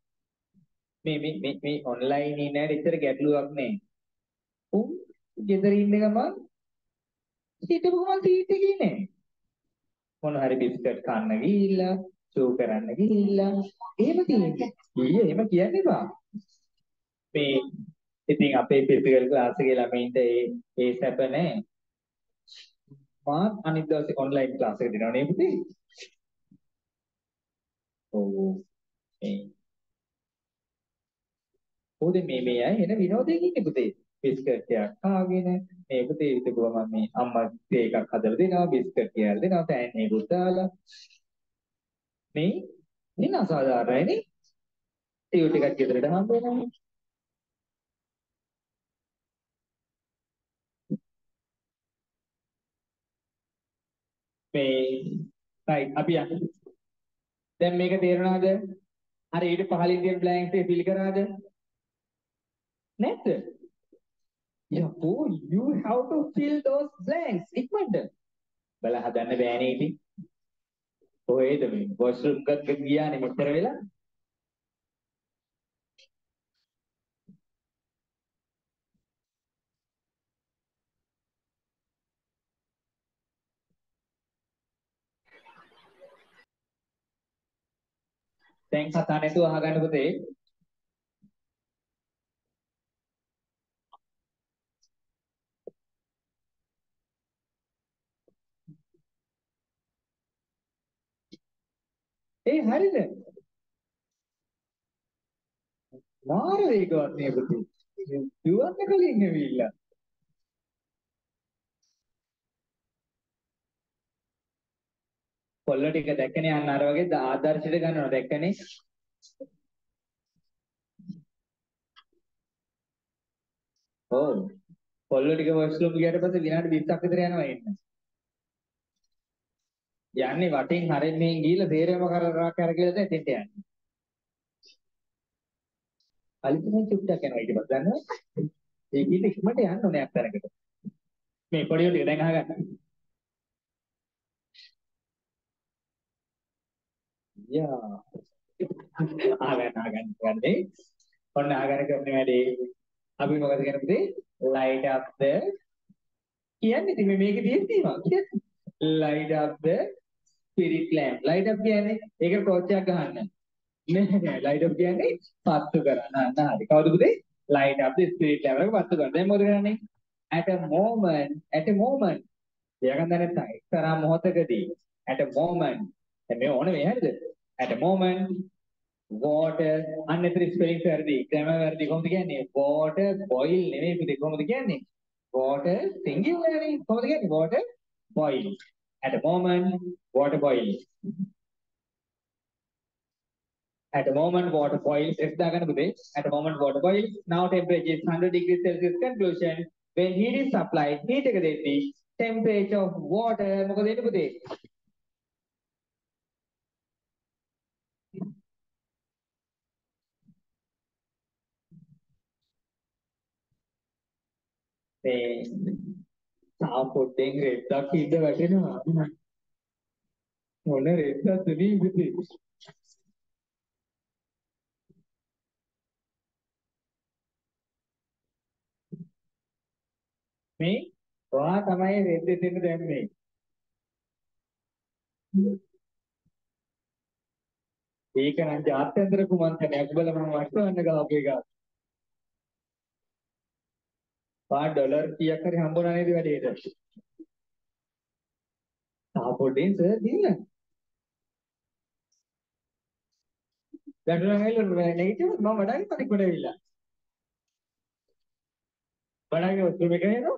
මේ ඔන්ලයින් ඉන්නේ ඉතර ගැටලුවක් නෑ. ගෙදර ඉන්න ගමන් හිටපු ගමන් සීට් එකේ නෑ. මොන හරි බිස්කට් කන්න ගිහිල්ලා, චූ කරන්න ගිහිල්ලා එහෙම තියෙන්නේ. එහෙම කියන්න එපා. මේ ඉතින් අපේ ෆිසිකල් ක්ලාස් එකේ ළමයින්ට ඒ සැප නෑ. මාත් අනිත් දවසේ ඔන්ලයින් ක්ලාස් එක දෙනවා නේ පුතේ. ඔව්. ඕදේ මේ අය එන විනෝදයෙන් ඉන්නේ පුතේ. බිස්කට් එකක් කාගෙන මේ පුතේ හිටපුවම මේ අම්මා තේ එකක් හදලා දෙනවා, බිස්කට් කියලා දෙනවා, තෑන්නේකුත් දාලා. මේ අසාධාරණයි නේ. ටියු ටිකක් ගෙදරට හම්බ වෙනවා. right අපි යන්න. දැන් මේක තේරුණාද? අර ඊට පහලින් තියෙන බ්ලැන්ක්ස් එක ෆිල් කරාද? නැද්ද? යපෝ you have to fill those blanks ඉක්මනට. බලා හදන්න බෑනේ ඉතින්. කොහෙද මේ වොෂ්රූම් එකක් ගියානේ මෙතර වෙලා. දැන් කතා නැතුව අහගන්න පුතේ. හරිද? මාර වේගවත් නේ පුතේ. දුවන්න කලින් නෙවිලා. කොල්ල ටික දැක්කනේ අන්න අර වගේ ආදර්ශයට ගන්නවා දැක්කනේ. ඔව්. කොල්ල ටික වොෂ්රූම් ගියාට පස්සේ විනාඩි 20ක් විතර යනවා එන්න. යන්නේ වටින් හරින් මෙන් ගිහිල්ලා තේරෙම කරලා කරගෙන දැන් එතෙන්ට යන්නේ. අලිතුනේ චුට්ටක් යනවා ඊට පස්සේ දන්නවද? ඒ කීට ඉක්මනට යන්න ඕනේ අත්තරකට. මේ පොඩියෝ ටික දැන් අහගන්න. යා ආගන්න ගන්නේ. ඔන්න ආගන්න කරන වැඩේ අපි මොකද කියන පුතේ? light up the කියන්නේ ඉතින් මේකේ තියෙනවා කියන්නේ. light up the spirit lamp. light up කියන්නේ ඒක ටෝච් එකක් ගහන්න. නෑ light up කියන්නේ පත්තු කරන්න. අන්න හරි. කවුද පුතේ? light up the spirit lamp එක පත්තු කරන්න. දැන් මොකද කරන්නේ? at a moment එයාගන් දැන් නැත්නම් එක්තරා මොහොතකදී at a moment දැන් මේ ඕනේ මේ හරිද? at a moment water අන්නතර ස්පෙලිං වැරදි grammar වැරදි කොහොමද කියන්නේ water boil නෙමෙයි පුතේ කොහොමද කියන්නේ water singular නේ කොහොමද කියන්නේ water boil at a moment water boil at a moment water boils x දාගන්න පුතේ at a moment water boils now temperature is 100 degrees celsius conclusion when heat is applied heat එක දෙද්දී temperature of water මොකද වෙන්නේ පුතේ මේ සාපොට්ටෙන් රෙද්දක් ඉඳ වැටෙනවා මොන රෙද්දක්ද නේ පුතේ මේ ඔයා තමයි රෙද්දෙ දෙන්න දැම්මේ ඒක නම් ජාත්‍යන්තර කුමන්ත්‍රණයක් උඹලා මම වටවන්න ගහපු එක. $5 කීයක් හරි හම්බුණා නේද වැඩේට? සාපොට්ටෙන් සර් දින්න. ගැටුණා නේද නෙගටිව් මම වඩාගෙන පරික් කොට ඇවිල්ලා. වඩාගෙන උත්තර මේක නේද?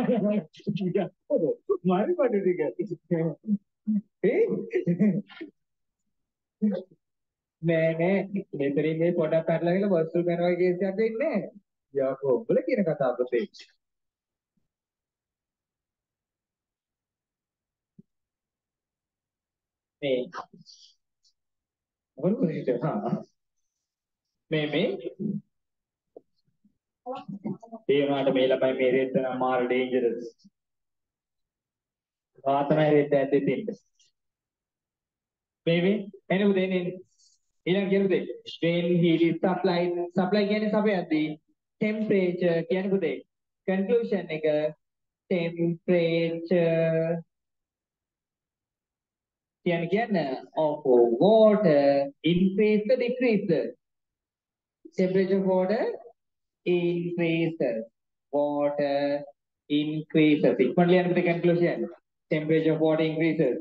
මාරි පඩු ටික. නෑ මෙතනින් මේ පොඩක් පැටලලා ගිහලා වස්තු කරනවා කේස් එකක් දෙන්නේ නෑ. යකෝ උඹලා කියන කතාව පුතේ. මේ මොකද හා මේ ඒ වුණාට මේ ළමයි මේ රෙද්ද නම් මාර ඩේන්ජරස්. ආතමයි රෙද්ද ඇද්දේ තින්නේ. මේ එනේ උදේ එනේ ඊළඟ කියන උදේ when heat is supplied supply කියන්නේ සපයද්දී temperature කියන්නේ උදේ conclusion එක temperature කියන්නේ of water increase the decrease the temperature of water increases water increases ඉක්මනට ලියන්න පුතේ conclusion temperature of water increases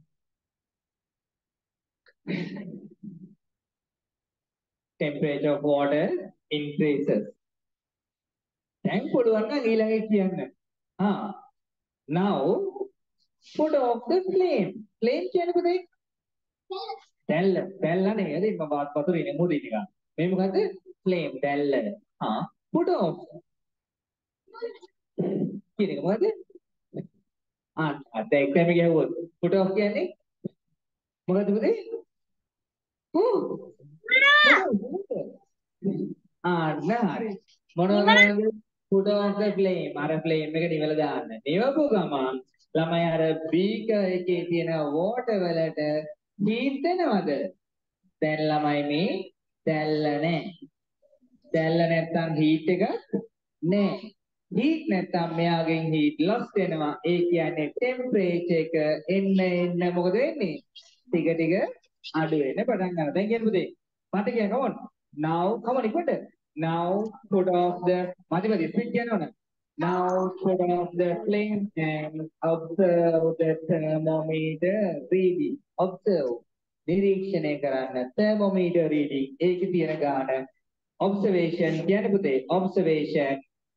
temperature of water increases දැන් පුළුවන් නම් ඊළඟ කියන්න now put off the flame කියන්නේ පුතේ දැල්ල නේද මම වතුරේ නේ මුදින් නිකන් මේ මොකද්ද flame දැල්ල put off කියන එක මොකද්ද දැන් එක්කම ගියවොත් put off කියන්නේ මොකද්ද පුතේ හරි මොනවද put off the flame අර flame එක නිවලා දාන්න නිවපු ගමන් ළමයි අර බීකර් එකේ තියෙන water වලට heat දෙනවද දැන් ළමයි මේ දැල්ල නැත්තම් heat එක නෑ heat නැත්තම් මෙයාගෙන් heat loss වෙනවා ඒ කියන්නේ temperature එක එන්න මොකද වෙන්නේ ටික අඩු වෙන්න පටන් ගන්නවා දැන් කියන්න පුතේ මට කියන්න ඕන now come on ඉක්මනට now put off the මදිමදි ස්පීඩ් කියනවනේ now put off the flame and observe the thermometer reading observe නිරීක්ෂණය කරන්න thermometer reading ඒකේ තියෙන ගාන observation කියන්නේ පුතේ observation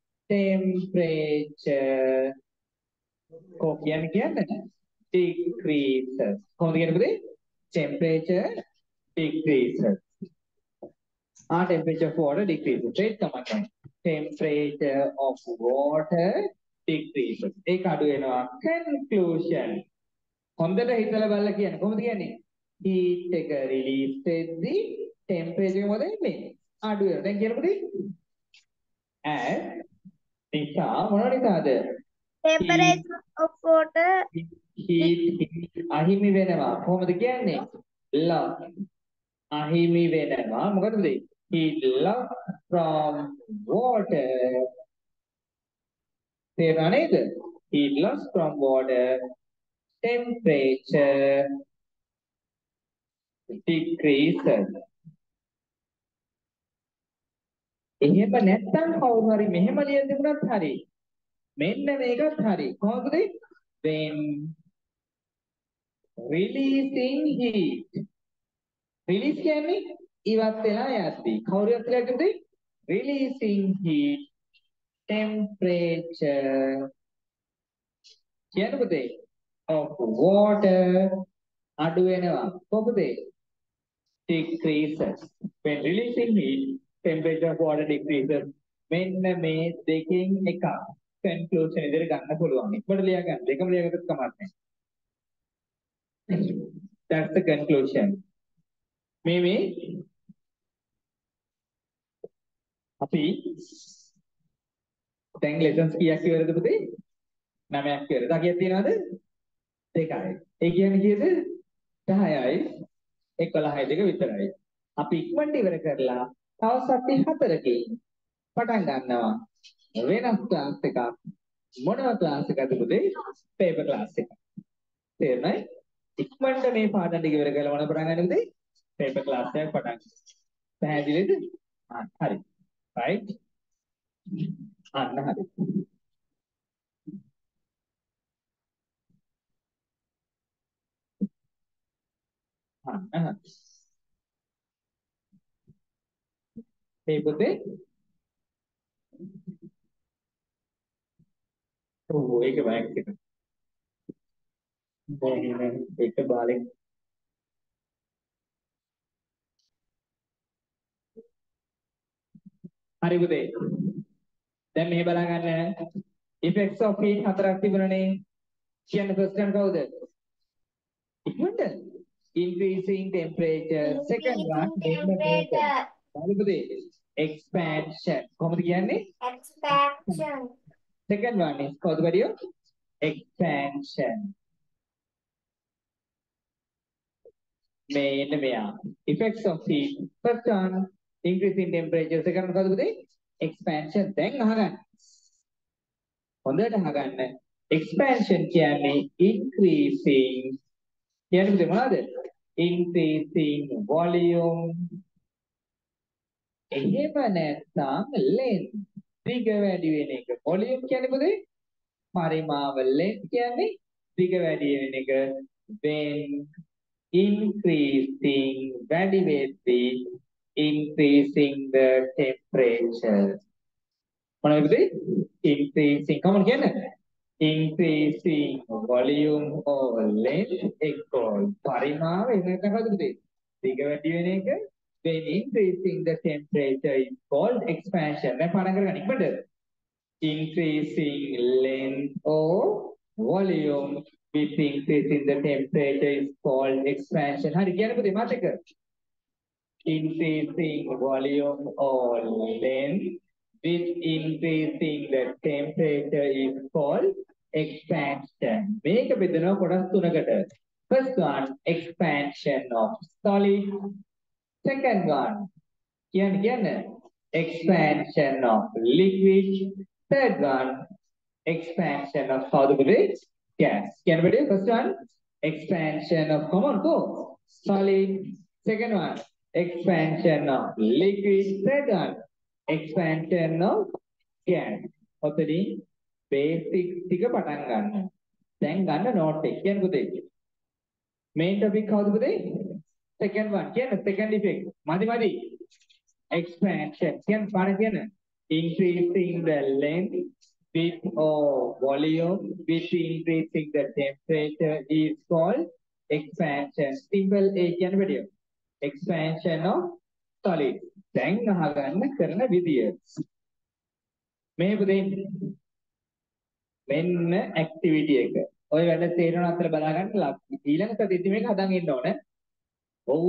temperature කියන්නේ decreases කොහොමද කියන්නේ පුතේ temperature decreases temperature of water decreases straight තමයි temperature of water decreases ඒක අඩු වෙනවා conclusion හොඳට හිතලා බලලා කියන්නේ කොහොමද කියන්නේ heat එක release වෙද්දී temperature එක මොකද වෙන්නේ අඩු වෙනවා දැන් කියනකොටද as නිසා මොනවද නිසාද temperature of water heat අහිමි වෙනවා කොහොමද කියන්නේ loss අහිමි වෙනවා මොකද පුතේ heat loss from water. තේරුණා නේද? Heat loss from water. Temperature decreases. එහෙම නැත්නම් කවුරු හරි මෙහෙම ලියන්න තිබුණත් හරි. මෙන්න මේකත් හරි. කොහොමද? When releasing heat. Release කියන්නේ ඉවත් වෙලා යද්දී. කවුරු ඉවත් වෙලා යද්දී? Releasing heat temperature කියන්නේ පුතේ of water අඩු වෙනවා. කොහොමද? Decreases. When releasing heat temperature of water decreases. මෙන්න මේ දෙකෙන් එකක් conclusion ඉදිරියට ගන්න පුළුවන්. ඉක්මනට ලියා ගන්න. දෙකම ලියාගත්තත් කමක් නැහැ. That's the conclusion. මේ අපි දැන් lessons කීයක් ඉවරද පුතේ? 9ක් ඉවර. තව කීයක් තියෙනවද? 2යි. ඒ කියන්නේ කීයද? 10යි 11යි දෙක විතරයි. අපි ඉක්මනට ඉවර කරලා තව සති 4කින් පටන් ගන්නවා. වෙනස් ක්ලාස් එකක්. මොනවා ක්ලාස් එකද පුතේ? පේපර් ක්ලාස් එක. තේරුණායි? ඉක්මනට මේ පාඩම් ටික ඉවර කරලා මොන පටන් ගන්නද පුතේ? පේපර් ක්ලාස් එකක් පටන් ගන්න. පැහැදිලිද? හරි. right? අන්න හරි. මේ පුතේ ඒක බයක් එක. ඒක බාලේ. හරි පුතේ. දැන් මෙහෙ බලා ගන්න. effects of heat හතරක් තිබුණනේ. කියන්නේ first one කවුද? ඉක්මනට. Increasing temperature. Second one temperature. හරි පුතේ. Expansion. කොහොමද කියන්නේ? Expansion. Second one is කවුද වැඩියෝ? Expansion. මෙන්න මෙයා. Effects of heat. First one increasing temperature. Second one කවුද පුතේ? Expansion. දැන් අහගන්න. හොඳට අහගන්න. Expansion කියන්නේ increasing කියන්නේ පුතේ මොනවද? Increasing volume. එහෙම නැත්නම් length. දිග වැඩි වෙන එක. Volume කියන්නේ පුතේ පරිමාව. Length කියන්නේ දිග වැඩි වෙන එක. When increasing වැඩි වෙද්දී increasing the temperature. මොනවද පුතේ? Increasing කොහොමද කියන්නේ? Increasing volume or length equal පරිමාව එහෙම නැත්නම් කවුද පුතේ? දිග වැඩි වෙන එක. When increasing the temperature is called expansion. දැන් පාඩම් කරගන්න ඉක්මනට. Increasing length or volume with increasing the temperature is called expansion. හරි කියන්නේ පුතේ මාත් එක්ක. Increasing volume or length with increasing the temperature is called expansion. මේක බෙදනවා කොටස් තුනකට. First one expansion of solid. Second one කියන්නේ expansion of liquid. Third one expansion of solid gas. කියන්නේ බෙදේ first one expansion of common solid. Second one expansion of liquid. Third one expansion of gas. ඔතනින් basic ටික පටන් ගන්න. දැන් ගන්න note එක. කියන්නේ පුතේ main topic කවුද පුතේ? Second one කියන්නේ second effect. මදි. Expansion කියන්නේ පාඩම් කියන්නේ increasing the length with or volume with increasing the temperature is called expansion. Simple A කියන්නේ වැඩිය. Expansion of solid. දැන් අහගන්න කරන විදිය. මේ පුතේ මෙන්න activity එක. ඔය වැඩ තේරෙන අතර බලා ගන්න ඊළඟ සතියේදී මේක හදන් ඉන්න ඕනේ. ඔව්.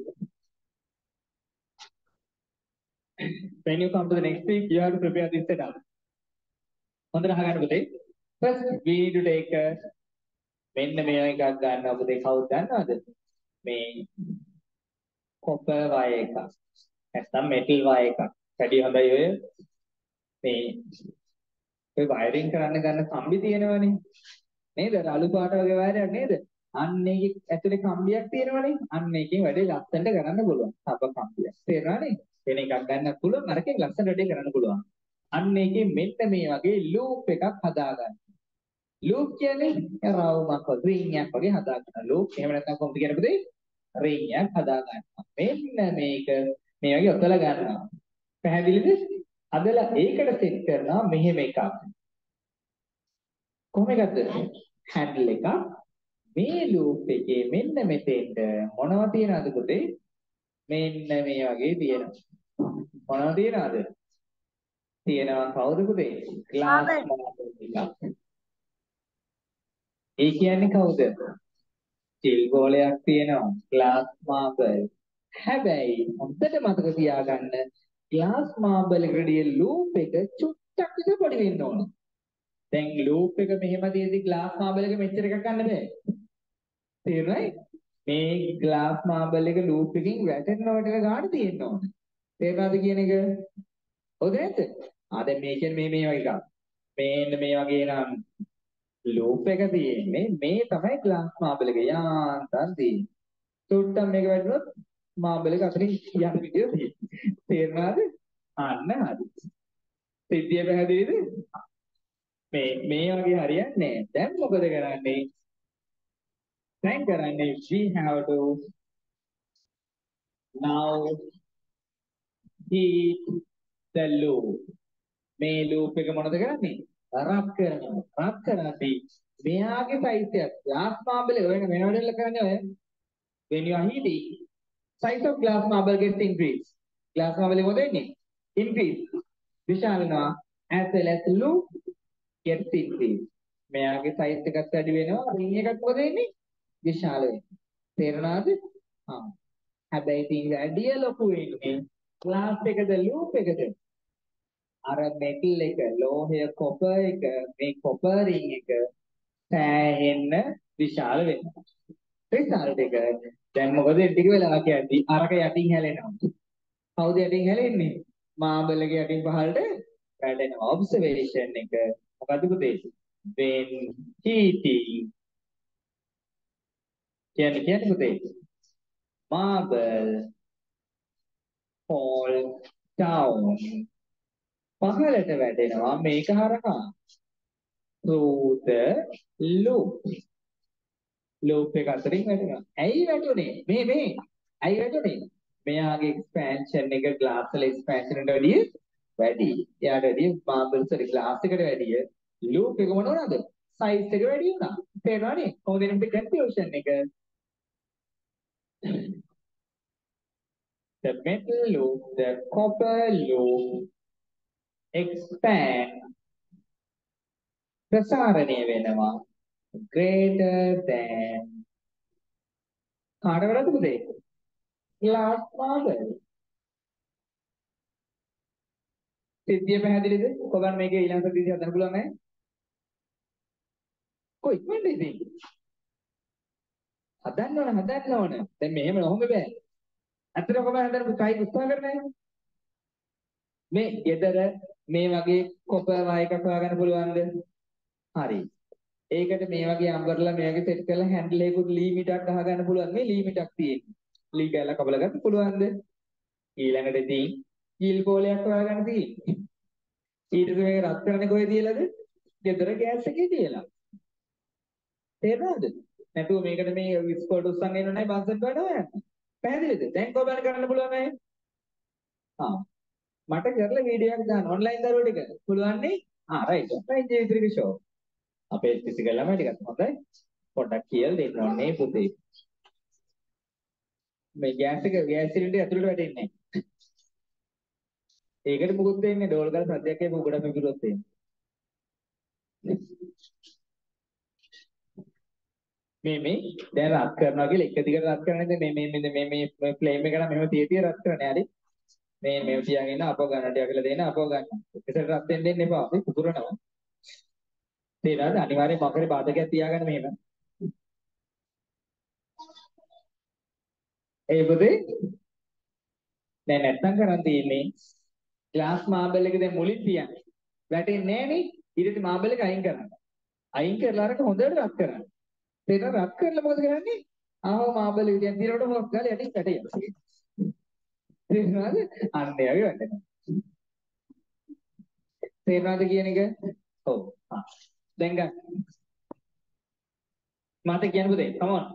When you come to the next week, you have to prepare this setup. හොඳට අහගන්න පුතේ. First we need to take මෙන්න මේ එකක් ගන්නවා පුතේ. කවුද දන්නවද? මේ copper wire එකක්. නැත්නම් metal wire එකක්. වැඩි හොඳයි ඔය මේ ඔය වයරින් කරන්න ගන්න කම්බි තියෙනවනේ නේද? අලු පාට වගේ වයරයක් නේද? අන්න ඒකේ ඇතුලේ කම්බියක් තියෙනවනේ. අන්න ඒකෙන් වැඩි ලස්සනට කරන්න පුළුවන්. තව කම්බියක්. තේරෙනවනේ? වෙන එකක් ගන්න පුළුවන්. අරකින් ලස්සනට වැඩි කරන්න පුළුවන්. අන්න ඒකේ මෙන්න මේ වගේ ලූප් එකක් හදාගන්න. ලූප් කියන්නේ රවුමක් වගේ රින් එකක් වගේ හදාගන්න. ලූප් එහෙම නැත්නම් කොහොමද කියන්නේ පුතේ? රින් එකක් හදාගන්නවා. මෙන්න මේක මේ වගේ ඔතලා ගන්නවා. පැහැදිලිද? අදලා ඒකට සෙට් කරනවා මෙහෙම එකක්. කොහොම එකක්ද? හැන්ඩල් එකක්. මේ ලූප් එකේ මෙන්න මෙතෙන්ට මොනවද තියනවද පුතේ? මෙන්න මේ වගේ තියෙනවා. මොනවද තියනවද? තියෙනවා කවුද පුතේ? ක්ලාස් මාබල් එකක්. ඒ කියන්නේ කවුද? ස්ටිල් බෝලයක් තියෙනවා. Glass marble. හැබැයි හොඳට මතක තියාගන්න ක්ලාස් මාබල් එකේ ලූප් එක චුට්ටක් විතර පොඩි වෙන්න ඕන. දැන් ලූප් එක මෙහෙම තියෙදි ග්ලාස් මාබල් එක මෙච්චර එකක් ගන්න බෑ. තේරුණායි? මේ ග්ලාස් මාබල් එක ලූප් එකකින් වැටෙනවට ගාන තියෙන්න ඕන. තේරුණාද කියන එක? හොඳ නේද? දැන් මේ කියන්නේ මේ වගේ එකක්. මේන්න මේ වගේ නම් ලූප් එක තියෙන්නේ මේ තමයි ග්ලාස් මාබල් එක. යාන්තම් තියෙන්නේ. චුට්ටක් මේක වැටුනොත් මාබල් එක අතරින් යන විදිය තියෙන්නේ. තේරුණාද? අන්න හරි. සිද්ධිය පැහැදිලිද? මේ වගේ හරියන්නේ නැහැ. දැන් මොකද කරන්නේ? දැන් කරන්නේ we have to now heat the loop. මේ loop එක මොනවද කරන්නේ? රත් කරනවා. රත් කරද්දී මෙයාගේ size එක glass marble එක වෙන වැඩල කරන්නේ ඔය. When you are heating, size of glass marble gets increased. glass marble එක මොකද වෙන්නේ? Increase. විශාල වෙනවා. As well as loop gets increased. මෙයාගේ size එකත් වැඩි වෙනවා. ring එකත් මොකද වෙන්නේ? විශාල වෙනවා. තේරුණාද? හැබැයි ඉතින් වැඩි ලොකු වෙන්නේ ක්ලාස් එකද ලූප් එකද? අර මෙටල් එක, ලෝහය කොපර් එක, මේ කොපර් ring එක සෑහෙන්න විශාල වෙනවා. රිසල්ට් එක දැන් මොකද ටික වෙලා කියද්දි අරක යටින් හැලෙනවා. කවුද යටින් හැලෙන්නේ? මාබල් එක යටින් පහළට වැටෙනවා. ඔබ්සර්වේෂන් එක මොකද පුතේ? when heating කියන්නේ පුතේ marble fall down පහළට වැටෙනවා මේක හරහා through the loop එක අතරින් වැටෙනවා. ඇයි වැටුනේ? මේ ඇයි වැටුනේ? මෙයාගේ expansion එක glass වල expansion එකට වැඩිය වැඩි. එයාට වැඩිය marble sorry glass එකට වැඩිය loop එක මොනවද? size එක වැඩි වුණා. තේරෙනවනේ? කොහොමද එන්නේ confusion එක? The metal loop, the copper loop expand ප්‍රසාරණය වෙනවා greater than කාට වඩාද පුතේ? glass marble. සිද්ධිය පැහැදිලිද? ඔබන් මේකේ ඊළඟ සතියේ හදන්න පුළුවන් නෑ? කොයි ඉක්මනට ඉතින්? හදන්න ඕන. දැන් මෙහෙම නොහොම බෑ. ඇත්තටම ඔබ හදන්න කයි උත්සාහ කරන්නේ? මේ ගෙදර මේ වගේ කොපර් වයර් එකක් හොයාගන්න පුළුවන්ද? හරි. ඒකට මේ වගේ අම්බර්ලා මේ වගේ සෙට් කරලා හැන්ඩල් එකකුත් ලී මිටක් ගහගන්න පුළුවන්. මේ ලී මිටක් තියෙන්නේ. ලී කැල්ල කපලා ගන්න පුළුවන්ද? ඊළඟට ඉතින් කීල් කෝලයක් හොයාගන්න තියෙන්නේ. ඊට පස්සේ මේක රත් කරන්නේ කොහෙද කියලාද? ගෙදර ගෑස් එකේ තියලා. තේරෙනවද? නැතුව මේකට මේ විස්කෝට උස්සන් එන්න නැහැ බන්සන් කාට හොයන්න. පැහැදිලිද? දැන් කොහොමද කරන්න පුළුවන් අය? මට කරලා වීඩියෝ එකක් දාන්න ඔන්ලයින් දරුවෝ ටික. පුළුවන් නේ? රයිට්. ඔන්ලයින් ජීවිතේ ෂෝ. අපේ ෆිසිකල් ළමයි ටිකත් හොඳයි. පොඩ්ඩක් කියලා දෙන්න ඕනේ පුතේ. මේ ගෑස් සිලින්ඩර් ඇතුළට වැටෙන්නේ නැහැ. ඒකට මොකද දෙන්නේ? ඩෝල් ගාලා සද්දයක් එක්ක උගඩ පිපිරුවොත් එන්නේ. මේ දැන් රත් කරනවා කියලා එක දිගට රත් කරන්නේ මේ ෆ්ලේම් එක නම් මෙහෙම තිය රත් කරන්නේ හරි මේ තියාගෙන ඉන්න අපව ගන්න ටික කියලා දෙන්න අපව ගන්න. ඒකට රත් වෙන්න දෙන්න එපා. අපි පුපුරනවා. තේරෙනවද? අනිවාර්යෙන් මොකද බාධකයක් තියාගන්න මෙහෙම. ඒ පුතේ දැන් නැත්තම් කරන් තියෙන්නේ ග්ලාස් මාබල් එක දැන් මුලින් තියන්නේ. වැටෙන්නේ නැහනේ. ඊට පස්සේ මාබල් එක අයින් කරන්න. අයින් කරලා අරක හොඳට රත් කරන්න. ඒක රත් කරලා මොකද කරන්නේ? ආව මාබල් එක තියන් දිනකොට මොකක් ගාලා යටින් වැටෙනවා. තේරුණාද? අන්න ඒ වගේ වැටෙනවා. තේරුණාද කියන එක? ඔව්. හා. දැන් ගන්න. මට කියන්න පුතේ. come on.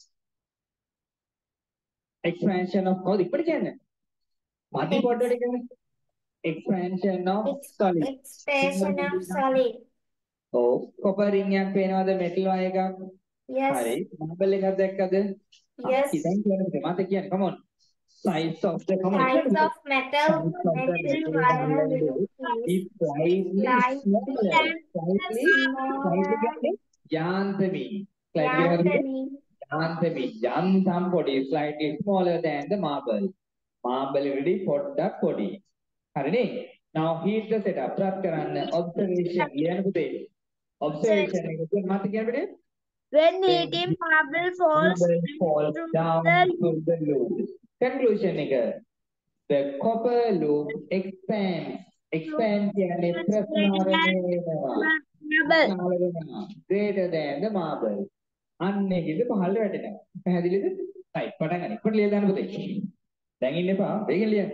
expansion of කවුද ඉක්මනට කියන්නේ? මදි පොඩ්ඩට කියන්නේ. expansion of solid. expansion of solid. ඔව්. copper ring එකක් පේනවද metal wire එකක්? Yes. හරි. marble එකක් දැක්කද? Yes. ඉතින් කියන්න පුතේ. මට කියන්න come on. size of the come on. Size of metal Size of the metal metal wire bundle is is slightly smaller. Slightly smaller කියන්නේ යාන්ත්‍රමී. Slightly කියනවාද? than යාන්ත්‍රමී. යන්තම් පොඩි. Slightly smaller than the marble. Marble එකට පොඩ්ඩක් පොඩි. හරිනේ? Now heat the setup. ප්‍රත් කරන්න observation ලියන්න පුතේ. Observation එක මත කියන්න when heating marble falls marble falls through down the to the loop. Conclusion එක the copper loop expands. Expand කියන්නේ ප්‍රස්නාරණය වෙනවා. marble. ප්‍රස්නාල වෙනවා. Greater than the marble. අන්න ඒකෙද පහළට වැටෙනවා. පැහැදිලිද? right පටන් ගන්න. ඉක්මනට ලියලා දාන්න පුතේ. දැන් ඉන්න එපා. වෙගෙන් ලියන්න.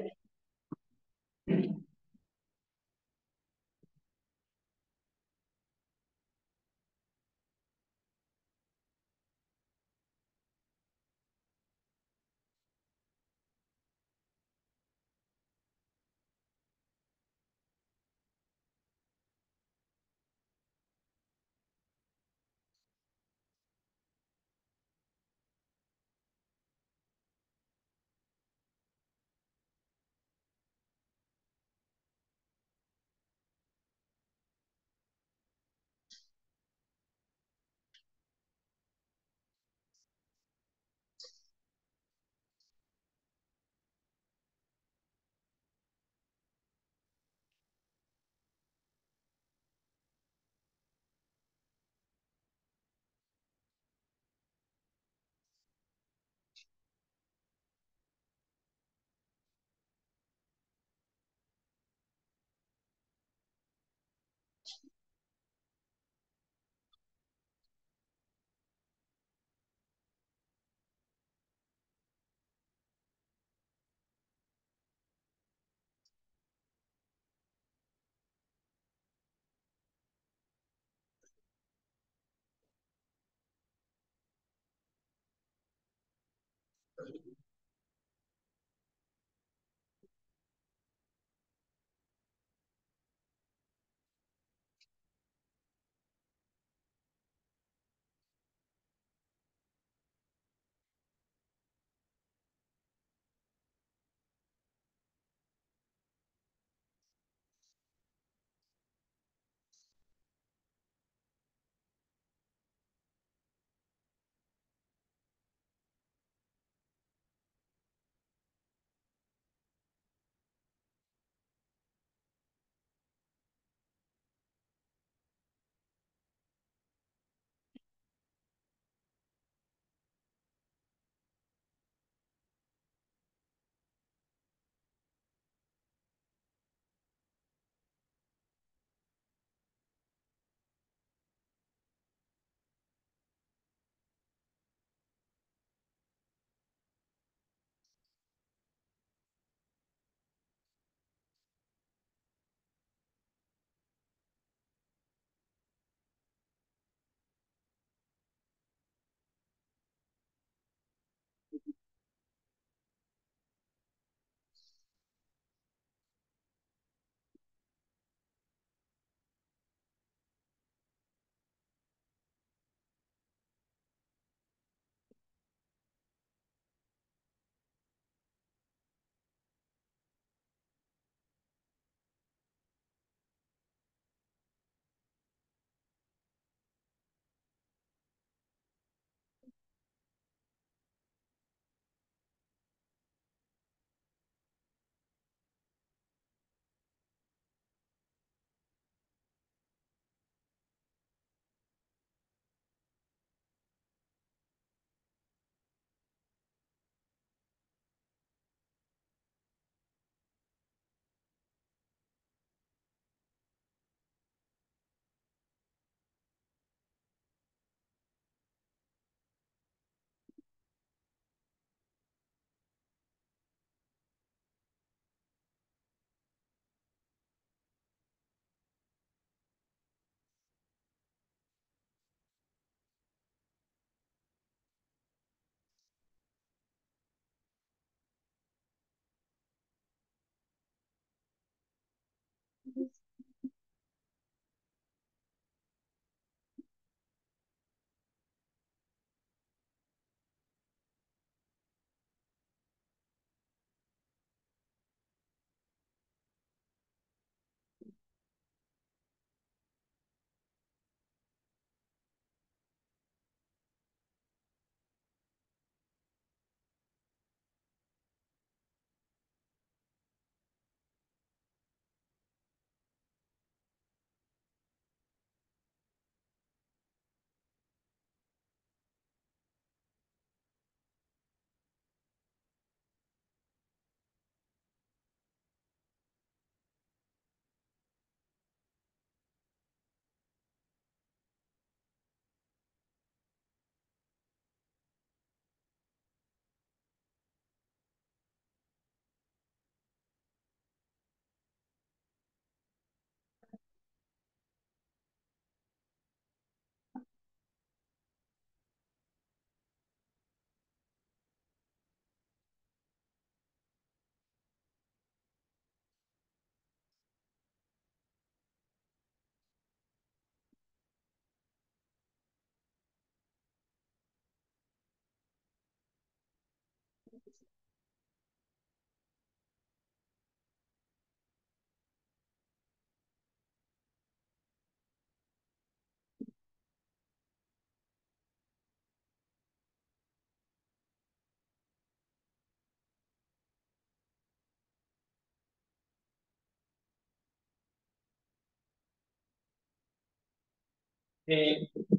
මේ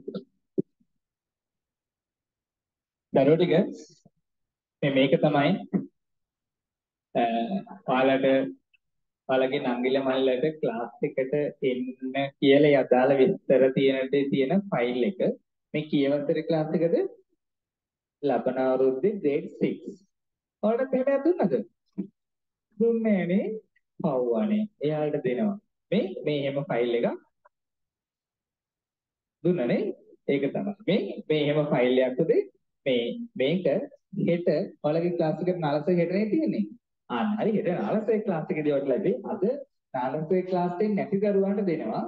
දරුවෝ ටික මේක තමයි ඔයාලගේ නංගිල මල්ලට ක්ලාස් එකට එන්න කියලා යදාළ විස්තර තියෙන ෆයිල් එක. මේ කීවතර ක්ලාස් එකද? ලබන අවුරුද්දේ grade 6. ඔයාලට එහෙම දුන්නද? දුන්නේ නේ. පව්වනේ. එයාලට දෙනවා. මේ එහෙම ෆයිල් එකක් දුන්නනේ. ඒක තමයි. මේ එහෙම ෆයිල් එකක් උදේ මේක හෙට ඔයාලගේ ක්ලාස් එකට නාලසේ හෙටනේ තියෙන්නේ. හරි හෙට නාලසේ ක්ලාස් එකේදී ඔයාලට ලැබෙයි. අද නාලසේ ක්ලාස් එකේ නැති දරුවන්ට දෙනවා.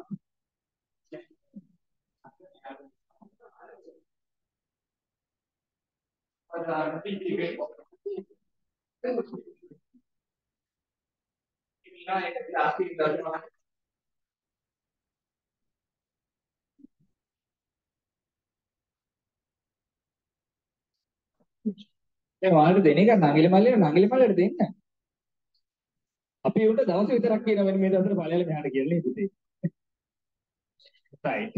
ඒ ඔයාලට දෙන එක නංගිල මල්ලට දෙන්න. අපි උන්ට දවස් විතරක් කියනවා වෙන මේ දවස්වල ඵලයල මෙහාට කියලා නේද පුතේ? right.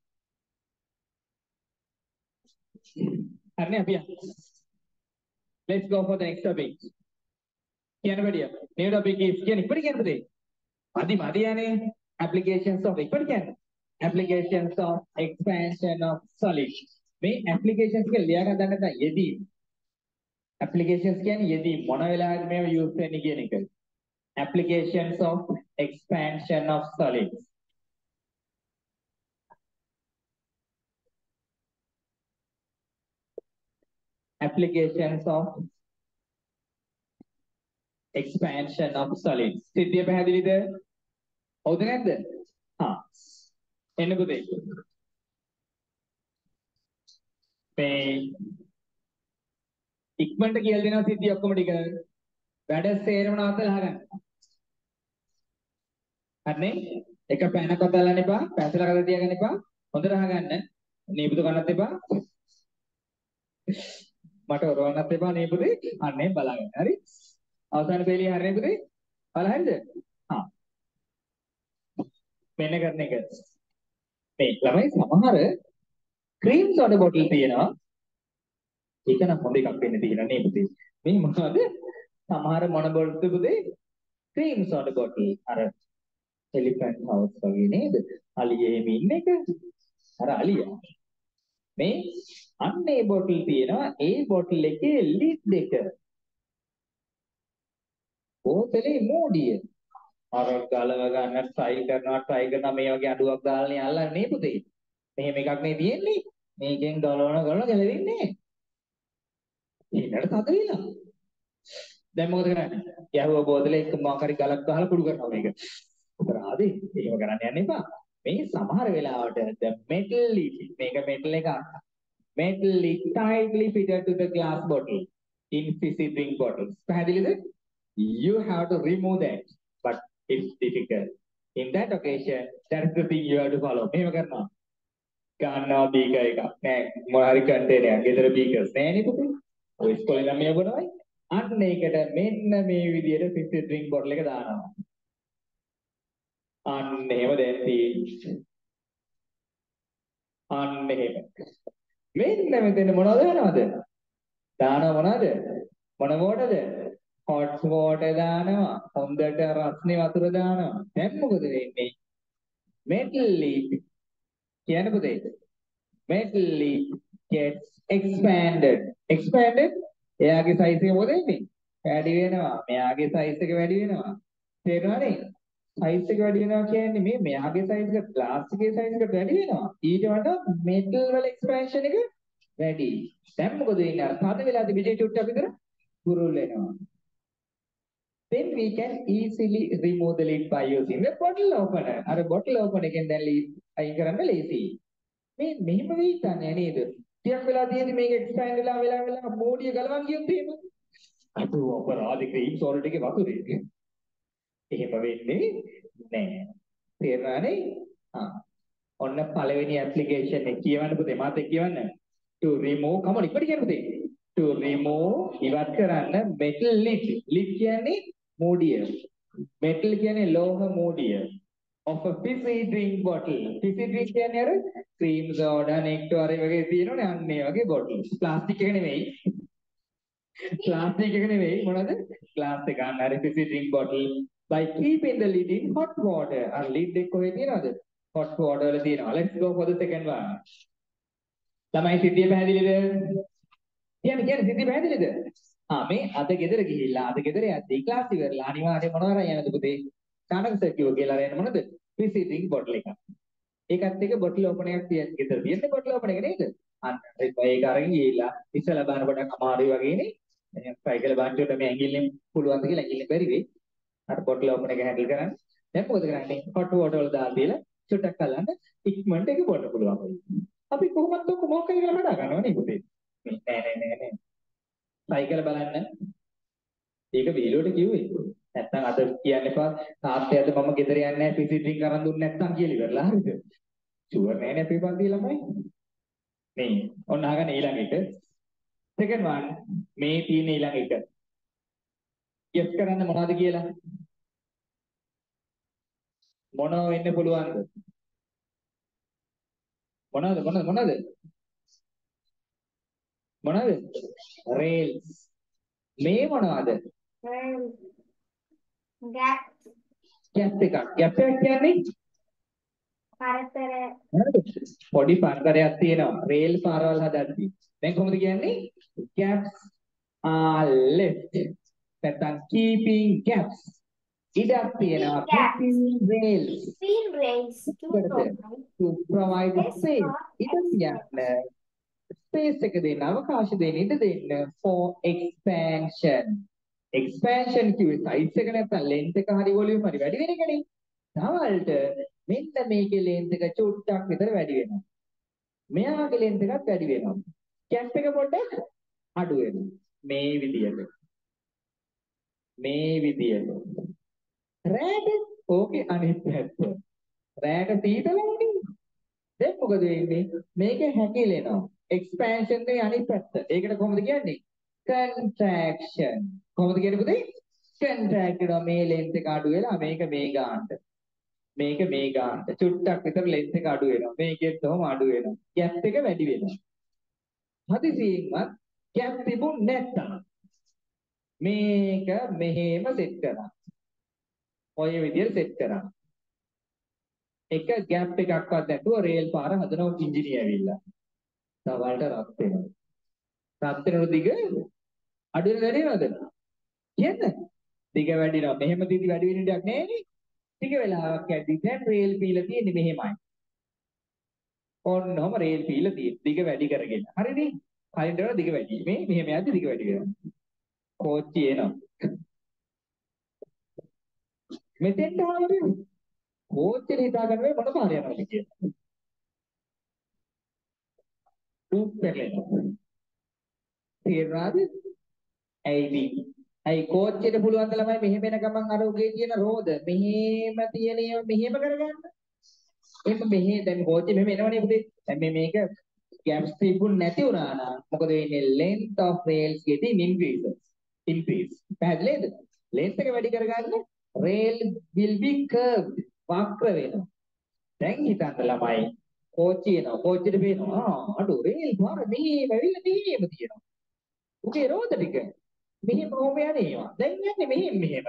හරිනේ අපි let's go for the next topic. කියන බඩිය. new topic is කියන ඉක්මනට කියන්න පුතේ. මදි යන්නේ applications of ඉක්මනට කියන්න. applications of expansion of solid. මේ applications එක ලියා ගන්න නැත්නම් යෙදී applications කියන්නේ යෙදී මොන වෙලාවෙද මේව use වෙන්නේ කියන එක. Applications of expansion of solids. Applications of expansion of solids. සිද්ධිය පැහැදිලිද? හවුද නැද්ද? එන්න පුතේ. මේ ඉක්මනට කියලා දෙනවා සිද්ධිය ඔක්කොම ටික. වැඩ සේරම නවත්තලා අහගන්න. හරිනේ? එක පැනක් අතල්ලන්න එපා. පැන්සල කරලා තියාගන්න එපා. හොඳට අහගන්න. නීපුතු ගන්නත් එපා. මට ඔරවන්නත් එපා නීපුතේ. අනේ බලාගන්න. හරි? අවසාන පෙළිය හරිනේ පුතේ? බලලා හරිද? මෙන්න කරන එක. මේ ළමයි සමහර ක්‍රීම් සෝඩා බොටල් තියෙනවා. ඒක නම් හොඳ එකක් වෙන්න තියෙනවා නේ පුතේ. මේ මොනවද? සමහර මොන බොටල්ද පුතේ? Cream soda bottle. අර එලිෆැන්ට් හවුස් වගේ නේද? අලියේ එහෙම ඉන්න එක. අර අලියා. මේ අන්නේ බොටල් තියෙනවා. ඒ බොටල් එකේ ලිඩ් එක. බෝතලේ මෝඩිය. අර ගලව ගන්න try කරනවා මේ වගේ අඩුවක් දාලා අල්ලන්නේ නේ පුතේ. මෙහෙම එකක් නේ තියෙන්නේ. මේකෙන් ගලවන ගැලවෙන්නේ. ඊළඟට තද වෙලා. දැන් මොකද කරන්නේ? යහුව බෝතලේ එක මොකක් හරි ගලක් ගහලා කුඩු කරනවා මේක. අපරාධේ. එහෙම කරන්න යන්න එපා. මේ සමහර වෙලාවට the metal lid මේක metal එකක්. Metal lid tightly fitted to the glass bottle in fizzy drink bottles. පැහැදිලිද? You have to remove that. But it's difficult. In that occasion, that's the thing you have to follow. මෙහෙම කරනවා. ගන්නවා බීකර් එකක්. නෑ මොන හරි container එකක්. ගෙදර බීකර්ස් නෑනේ පුතේ. ඔය ඉස්කෝලේ නම් මේ බොනවයි. අන්න ඒකට මෙන්න මේ විදිහට fizzy drink bottle එක දානවා. අන්න එහෙම දැන් තියෙන්නේ. අන්න එහෙම. මෙන්න මෙතන මොනවද වෙනවද? දානවා මොනවද? මොන වෝටද? hot water දානවා. හොඳට රස්නේ වතුර දානවා. දැන් මොකද වෙන්නේ? metal lid කියන පුතේ. metal lid gets expanded. expanded එයාගේ size එක මොකද වෙන්නේ? වැඩි වෙනවා. මෙයාගේ size එක වැඩි වෙනවා. තේරෙනවනේ? size එක වැඩි වෙනවා කියන්නේ මේ මෙයාගේ size එක glass එකේ size එකට වැඩි වෙනවා. ඊට වඩා metal වල expansion එක වැඩි. දැන් මොකද වෙන්නේ? අර තද වෙලා තිබිච්ච චුට්ටක් විතර පුරුල් වෙනවා. Then we can easily remove the lid by using the bottle opener. අර bottle opener එකෙන් දැන් lid අයින් කරන්න ලේසියි. මේ මෙහෙම වෙයි තන්නේ නේද? ටිකක් වෙලා තියෙදි මේක expand වෙලා මෝඩිය ගලවන් කියොත් එහෙම. අතු අපරාධ ක්‍රීම් සෝල්ට් එකේ වතුරේ. එහෙම වෙන්නේ නෑ. තේරුණානේ? ඔන්න පළවෙනි ඇප්ලිකේෂන් එක කියවන්න පුතේ මාත් එක්ක කියවන්න. to remove come on ඉක්මනට කියන්න පුතේ. to remove ඉවත් කරන්න metal lid. lid කියන්නේ මූඩිය. metal කියන්නේ ලෝහ මූඩිය. of a fizzy drink bottle. fizzy drink කියන්නේ අර cream soda nectar වගේ තියෙනවනේ අන්න ඒ වගේ bottle. ප්ලාස්ටික් එක නෙමෙයි. ප්ලාස්ටික් එක නෙමෙයි මොනවද? glass එක ගන්න හරි fizzy drink bottle by keeping the lid in hot water. අර lid එක කොහෙද තියෙනවද? hot water වල තියෙනවා. Let's go for the second one. ළමයි සිද්ධිය පැහැදිලිද? කියන්නේ සිද්ධිය පැහැදිලිද? මේ අද ගෙදර ගිහිල්ලා අද ගෙදර යද්දී ක්ලාස් ඉවරලා අනිවාර්යයෙන් මොනවද යන්නද පුතේ? චානක සර් කිව්වා කියලා අරගෙන මොනවද? fizzy drink bottle එකක්. ඒකත් එක බොටල් ඕපන් එකක් තියෙන ගෙදර තියෙන බොටල් ඕපන් එක නේද? අන්න ඒක අරගෙන ගිහිල්ලා ඉස්සලා බලන කොට අමාරුයි වගේනේ. එහෙනම් try කරලා බලන්න උඩ මේ ඇඟිල්ලෙන් පුළුවන්ද කියලා ඇඟිල්ලෙන් බැරි වෙයි. අර බොටල් ඕපන් එක හැන්ඩල් කරන්න. දැන් මොකද කරන්නේ? hot water වල දාලා දීලා චුට්ටක් අල්ලන්න ඉක්මනට ඒක බොන්න පුළුවන් වෙයි. අපි කොහොමද ඔක මොකක් කරලා වඩා ගන්නව නේ පුතේ? නෑ. try කරලා බලන්න. ඒක වීලුවට කිව්වේ. නැත්තම් අද කියන්න එපා තාත්තයාද මම ගෙදර යන්නේ නැහැ fizzy drink අරන් දුන්නේ නැත්තම් කියලා ඉවරලා හරිද? ෂුවර් නෑනේ අපේ පන්ති ළමයි. මේ ඔන්න අහගන්න ඊළඟ එක. second one මේ තියෙන ඊළඟ එක. guess කරන්න මොනවද කියලා? මොනව වෙන්න පුළුවන්ද? මොනවද? rails. මේ මොනවද? gap gap එකක්. gap එකක් කියන්නේ පරතර පොඩි පරතරයක් තියෙනවා රේල් පාරවල් හදද්දී. දැන් කොහොමද කියන්නේ? gaps are left. නැත්නම් keeping gaps. ඉඩක් තියෙනවා between rails. between rails to provide space. ඉඩ තියන්න space එක දෙන්න අවකාශ දෙන්න ඉඩ දෙන්න for expansion. expansion කිව්වේ size එක නැත්නම් length එක හරි volume හරි වැඩි වෙන එකනේ. තවල්ට මෙන්න මේකේ length එක චුට්ටක් විතර වැඩි වෙනවා. මෙයාගේ length එකත් වැඩි වෙනවා. gap එක පොඩ්ඩක් අඩු වෙනවා. මේ විදියට. රෑට ඕකේ අනිත් පැත්ත. රෑට සීතලයිනේ. දැන් මොකද වෙන්නේ? මේක හැකිලෙනවා. expansion එකේ අනිත් පැත්ත. ඒකට කොහොමද කියන්නේ? contraction. කොහොමද කියන්නේ පුතේ? contract වෙනවා මේ length එක අඩු වෙලා මේක මේ ගන්නට. චුට්ටක් විතර length එක අඩු වෙනවා. මේකෙත් තවම අඩු වෙනවා. gap එක වැඩි වෙනවා. හදිසියෙන්වත් gap තිබුණ නැත්තම් මේක මෙහෙම සෙට් කරා. ඔය විදිහට සෙට් කරා. එක gap එකක්වත් නැතුව රේල් පාර හදනවා ඉංජිනේර ඇවිල්ලා. තවල්ට රත් වෙනවා. රත් වෙනකොට දිග අඩු වෙන වැඩි වෙනවද? කියන්න. දිග වැඩිනවා. මෙහෙම දිදි වැඩි වෙන දෙයක් නෑනේ. ටික වෙලාවක් යද්දී දැන් රේල් පීල තියෙන්නේ මෙහෙමයි. ඔන්නෝම රේල් පීල තියෙන්නේ. දිග වැඩි කරගෙන. හරිනේ? කලින්ට වඩා දිග වැඩි. මේ මෙහෙම යද්දී දිග වැඩි වෙනවා. කෝච්චි එනවා. මෙතෙන්ට ආවද? කෝච්චිය හිතාගන්න මේ මොන පාර යනවද කියලා. ටූප් පෙරලෙනවා. තේරුණාද? ඇයි කෝච්චියට පුළුවන් ද ළමයි මෙහෙම එන ගමන් අර උගේ තියෙන රෝද මෙහෙම තියෙන ඒවා මෙහෙම කරගන්න. මෙහෙ දැන් කෝච්චිය මෙහෙම එනවනේ පුතේ. දැන් මේක gaps තිබුණ නැති වුණා නම් මොකද වෙන්නේ? length of rails getting increase. පැහැදිලිද? length එක වැඩි කරගන්න rail will be curved. වක්‍ර වෙනවා. දැන් හිතන්න ළමයි කෝච්චිය එනවා. කෝච්චියට පේනවා අඩු රේල් පාර මෙහෙම ඇවිල්ලා මෙහෙම තියෙනවා. උගේ රෝද ටික මෙහෙම කොහොම යන්නේවා. දැන් යන්නේ මෙහෙම. එහෙම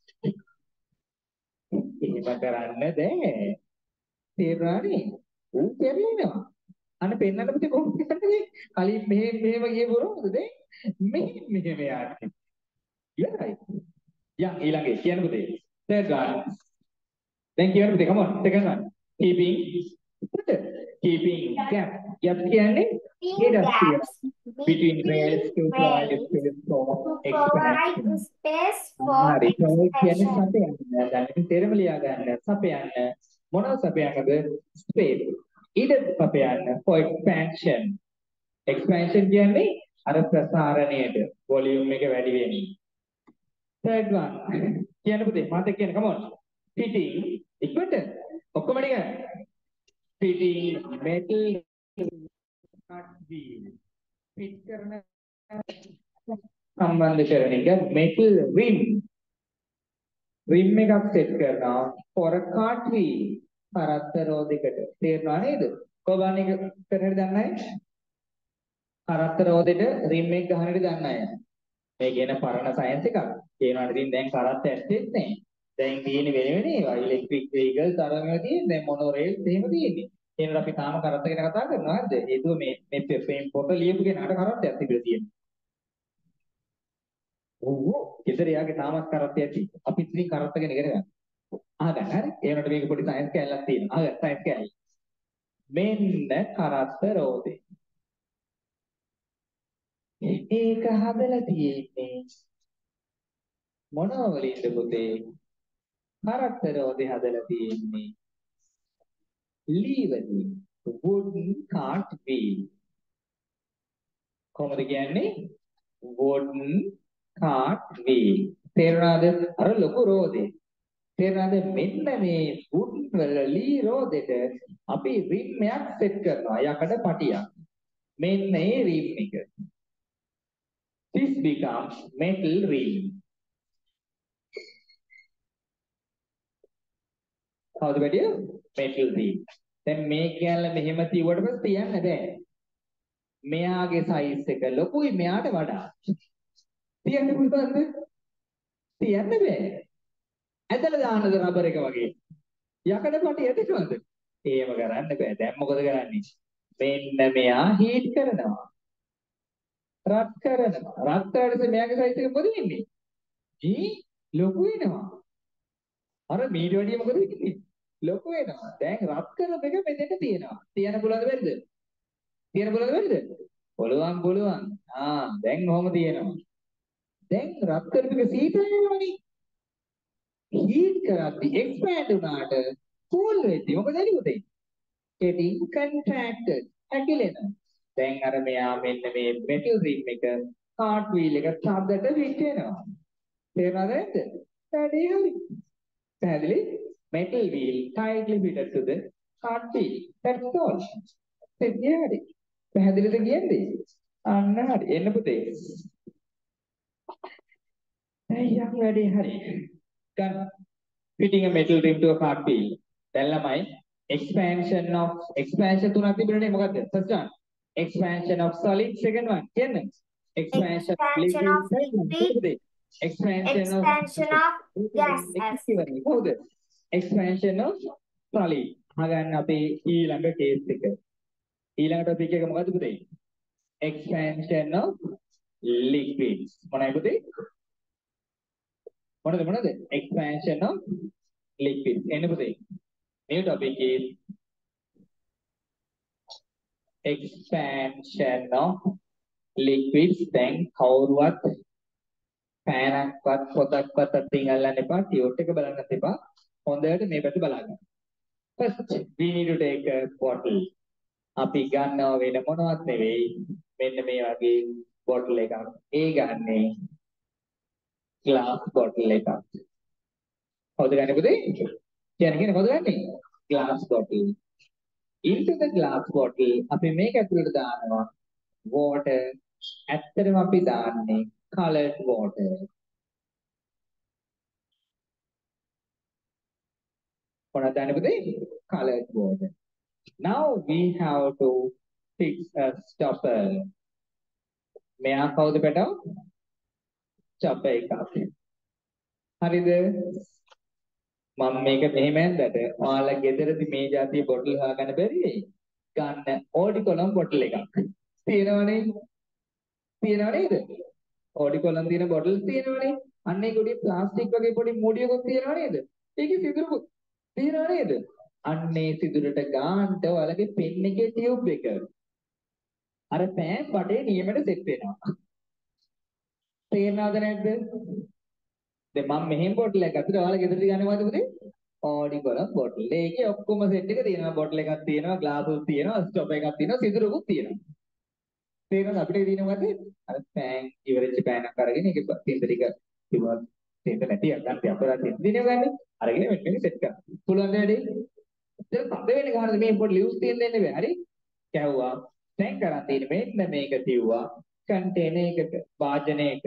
කරන්න බෑ. තේරුණානේ? ඌ පෙරලෙනවා. අන්න පෙන්නන්න පුතේ කොහොමද කරන්නේ? කලින් මෙහෙම ගියේ රෝද දැන් මෙහෙම යන්නේ. ඉවරයි. යන් ඊළඟේ කියන්න පුතේ. third one. දැන් කියන්න පුතේ come on. second one. keeping gap. gap කියන්නේ gaps between rails to provide space for expansion. හරි. කියන්නේ සපයන්න. දැන් ඉතින් තේරෙම ලියා ගන්න. සපයන්න. මොනවද සපයන්නද? space. ඉඩ සපයන්න for expansion. expansion කියන්නේ අර ප්‍රසාරණයට volume එක වැඩි වෙන්නේ. third one. කියන්න පුතේ මාත් එක්ක කියන්න come on. Fitting ඉක්මනට ඔක්කොම ටික fitting metal cut wheel fit කරන සම්බන්ධ කරන එක metal rim එකක් set කරනවා for a cart wheel කරත්ත රෝදයකට තේරුණා නේද කොහොමද එක කරන්නේ දන්නේ කරත්ත රෝදෙට rim එක ගහන හැටි දන්නේ මේ කියන පරණ සයන්ස් එකක් කියනවා ඉතින් දැන් කරත්ත ඇත්තෙත් නැහැ දැන් තියෙන්නේ වෙන වෙන ඒවා ඉලෙක්ට්‍රික් වෙහිකල්ස් අරගෙන තියෙන්නේ දැන් මොනෝ රේල්ස් එහෙම තියෙන්නේ එහෙනම් අපි තාම කරත්ත ගැන කතා කරනවා නේද හේතුව මේ ෆ්‍රේම් පොත ලියපු කෙනාට කරත්තයක් තිබිලා තියෙනවා ඔව් ඉතින් එයාගේ තාමත් කරත්තයක් තියෙනවා අපි ඉතින් කරත්ත ගැන ඉගෙන ගන්න අහගන්න හරි ඒකට මේක පොඩි සයන්ස් කැලලක් තියෙනවා අහගන්න සයන්ස් කැලල මෙන්න කරත්ත රෝදේ ඒක හදලා තියෙන්නේ මොනවා වලින්ද පුතේ කරත්ත රෝදේ හදලා තියෙන්නේ ලී වලින් wooden cart wheel කොහොමද කියන්නේ wooden cart wheel තේරුණාද අර ලොකු රෝදේ තේරුණාද මෙන්න මේ wooden වල ලී රෝදෙට අපි rim එකක් සෙට් කරනවා යකඩ පටියක් මෙන්න මේ rim එක this becomes metal rim කවුද වැඩිය metal rim දැන් මේ කැල්ල මෙහෙම තියුවට පස්සේ තියන්න බෑ මෙයාගේ සයිස් එක ලොකුයි මෙයාට වඩා තියන්න පුළුවන්ද තියන්න බෑ ඇදලා දාන්නද රබර් එක වගේ යකඩ පටි ඇදෙනවද එහෙම කරන්න බෑ දැන් මොකද කරන්නේ මෙන්න මෙයා හීට් කරනවා රත් කරනවා රත් කරද්දී මෙයාගේ සයිස් එක මොකද වෙන්නේ ලොකු වෙනවා අර මීට වැඩිය මොකද වෙන්නේ ලොකු වෙනවා දැන් රත් කරන එක මෙතෙන්ට තියෙනවා තියන්න පුළුවන්ද බැරිද තියන්න පුළුවන්ද බැරිද පුළුවන් දැන් කොහොම තියෙනවා දැන් රත් කරපු එක සීතල වෙනවනේ heat කරද්දී expand වුණාට cool වෙද්දී මොකද වෙන්නේ පුතේ getting contracted හැකිලෙනවා දැන් අර මෙයා මෙන්න මේ metal rim එක cart wheel එක ශබ්දයට fit වෙනවා තේරුණාද නැද්ද වැඩේ හරි පැහැදිලි metal wheel tightly fitted to the cart wheel that's all හරි පැහැදිලිද කියන්නේ අන්න හරි එන්න පුතේ අයියා වැඩේ හරි fitting a metal rim to a cart wheel දැන් ළමයි expansion තුනක් තිබුණනේ මොකද්ද first one expansion of solid second one කියන්න expansion of liquid expansion of gases හොඳ expansion of solid අහගන්න අපේ ඊළඟ කේස් එක ඊළඟ ටොපික් එක මොකද්ද පුතේ expansion of liquids මොනයි පුතේ මොනද expansion of liquids එන්න පුතේ new topic is expansion of liquids දැන් කවුරුවත් පෑනක්වත් පොතක්වත් අතින් අල්ලන්න එපා ටියුට් එක බලන්නත් එපා හොඳට මේ පැත්ත බලන්න first we need to take a bottle අපි ගන්නව වෙන මොනවත් නෙවෙයි මෙන්න මේ වගේ බොටල් එකක් ඒ ගන්නේ glass bottle එකක් කවුද ගන්නේ පුතේ කියන්නේ කවුද ගන්නේ glass bottle into the glass bottle අපි මේක ඇතුළට දානවා water ඇත්තටම අපි දාන්නේ colored water මොනවද දාන්නේ පුතේ colored water now we have to fix a stopper මෙයා කවුද පැටව stopper එකක් හරිද මම මේක මෙහෙම ඇන්දට ඔයාලා ගෙදරදී මේ જાතිය බොටල් හොයාගන්න බැරි වෙයි ගන්න ඕඩිකොලම් බොටල් එකක් තියෙනවනේ නේද ඕඩිකොලම් තියෙන බොටල් තියෙනවනේ අන්න ඒක උඩින් ප්ලාස්ටික් වගේ පොඩි මුඩියකුත් තියෙනව නේද ඒකේ සිදුරුකුත් තියෙනව නේද අන්නේ සිදුරට ගාන්ට ඔයාලගේ පෙන් එකේ ටියුබ් එක අර පෑන් බඩේ නියමයට සෙට් වෙනවා තේරෙනවද නැද්ද දැන් මම මෙහෙම බොටල් එකක් අතට ඔයාලා ගෙදරට ගන්නේ මොකද පුතේ ඕඩිකොලම් බොටල් ඒකේ ඔක්කොම සෙට් එක තියෙනවා බොටල් එකක් තියෙනවා ග්ලාසුත් තියෙනවා ස්ටොප් එකක් තියෙනවා සිදුරුකුත් තියෙනවා තේරෙනවද අපිට තියෙන මොකද අර පෑන් ඉවරෙච්ච පෑනක් අරගෙන ඒකේ තින්ද ටික තිබුණා තේද නැති ගන්න අපරාධ තේදිනේ ගන්න. අරගෙන මෙන්න මේක සෙට් කරන්න. පුළුවන් දෙයඩි. දැන් පද වෙන්නේ ගහනද මේ පොඩි ලියුස් තියෙන දෙන්නේ බෑ. හරි? කැවුවා. දැන් කරන් තියෙන්නේ මෙන්න මේක කිව්වා. කන්ටේනර් එකට වාදනයක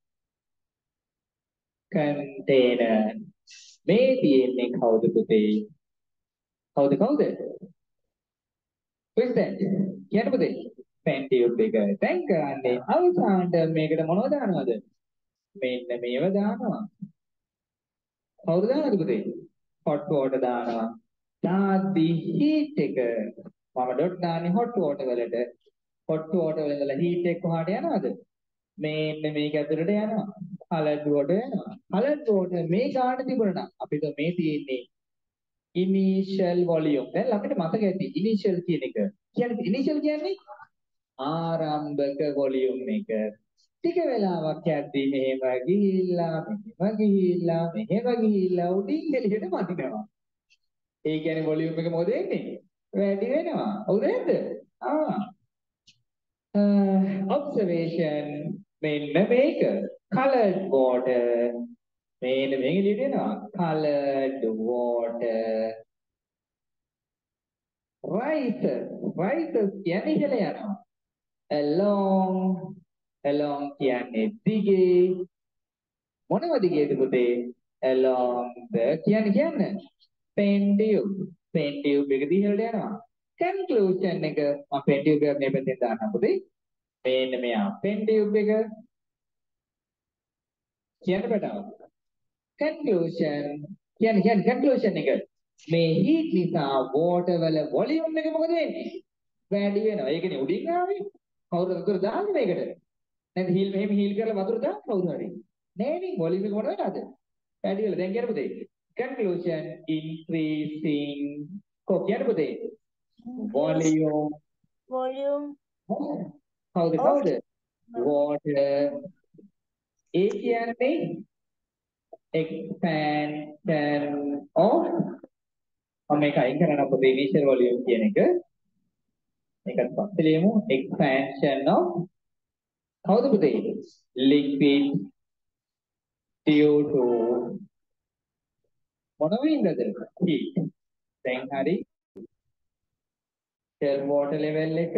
කන්ටේනර් මේ තියෙන්නේ කවුද පුතේ? කවුද? Who's that? කියන්න පුතේ. පැන්ටියුබ් එක. දැන් කරන්නේ අවසානට මේකට මොනවද දානවද? මෙන්න මේව දානවා. කවුද දානවද පුතේ? hot water දානවා. දාද්දි heat එක මම ඩොට් දාන්නේ hot water වලට. hot water වල ඉඳලා heat එක කොහාට යනවද? මෙන්න මේක ඇතුළට යනවා. coloured water යනවා. coloured water මේ ගාන තිබුණා නම් අපිට මේ තියෙන්නේ initial volume. දැන් ළඟට මතක ඇති initial කියන එක. කියන්නේ initial කියන්නේ ආරම්භක volume එක. ටික වෙලාවක් යද්දී මෙහෙම ගිහිල්ලා උඩින් එළියට වදිනවා. ඒ කියන්නේ volume එක මොකද වෙන්නේ? වැඩි වෙනවා. හවුද නේද? Observation මෙන්න මේක. Colored water මේක එළියට එනවා. Colored water rises කියන්නේ ඉහළ යනවා. along කියන්නේ දිගේ මොනවද දිගේද පුතේ? along the කියන්නේ pentube එක දිහාට යනවා. conclusion එක මම pentube එක මේ පැත්තෙන් දාන්නම් පුතේ. මේන්න මෙයා pentube එක කියන්න බටව. conclusion කියන්නේ conclusion එක මේ heat නිසා water වල volume එක මොකද වෙන්නේ? වැඩි වෙනවා. ඒ කියන්නේ උඩින් ආවේ කවුරුද වතුර දාන්නේ මේකට? නැත්නම් මෙහෙම හීල් කරලා වතුර දාන්න කවුරු හරි. නෑනේ වොලියුම් එක මොන වෙලාද? වැඩි වෙලා දැන් කියන්න පුතේ. conclusion increasing කොහොමද පුතේ? volume කවුද? water ඒ කියන්නේ expansion of මම මේක අයින් කරන්න පුතේ initial volume කියන එක. මේකත් පස්සේ ලියමු expansion of කවුද පුතේ? liquid due to මොන වෙයින්දද? heat. දැන් හරි cell water level එක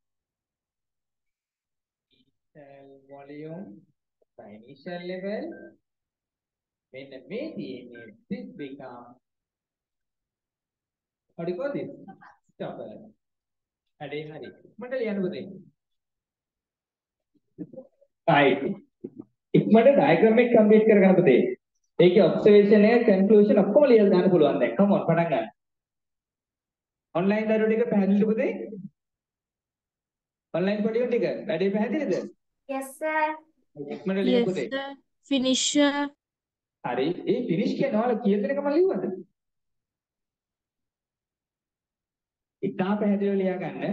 cell volume initial level මෙන්න මේ තියෙන්නේ this become what do you call this? stopper. හරි මට ලියන්න පුතේ. right. ඉක්මනට diagram එක complete කරගන්න පුතේ. ඒකේ observation එක conclusion ඔක්කොම ලියලා දාන්න පුළුවන් දැන්. come on පටන් ගන්න. online දරුවෝ ටික පැහැදිලිද පුතේ? online පොඩියෝ ටික වැඩේ පැහැදිලිද? Yes sir. ඉක්මනට ලියන්න පුතේ. Finisher. හරි. ඒ finish කියන ඔයාලා කීය දෙනෙක්ම ලියුවද? ඉතා පැහැදිලිව ලියා ගන්න.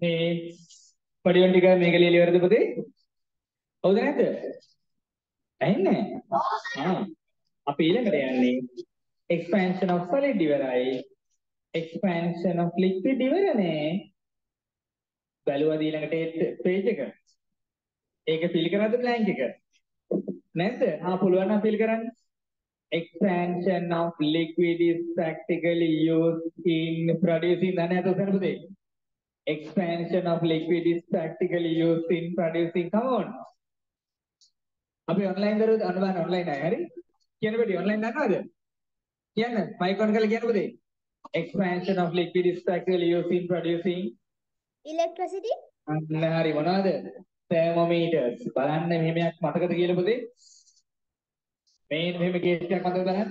මේ පඩියොන් ටික මේක ලියලා ඉවරද පුතේ? හවුද නැද්ද? ඇහෙන්නේ නැහැ. අපි ඊළඟට යන්නේ expansion of solid ඉවරයි. expansion of liquid ඉවරනේ. බැලුවද ඊළඟට page එක? ඒක fill කරාද blank එක? නැද්ද? පුළුවන් නම් fill කරන්න. Expansion of liquid is practically used in producing ධනයට උසන පුතේ. Expansion of liquid is practically used in producing. Come on. අපි online කරුවද? අනුබාන online ආයි හරි. කියන බඩේ online දන්නවද? කියන්න. mic on කරලා කියන්න පුතේ. Expansion of liquid is practically used in producing electricity. අන්න හරි මොනවද? thermometers. බලන්න මෙහෙමයක් මතකද කියලා පුතේ? මෙහෙම කේස් එකක් මතකද බලන්න?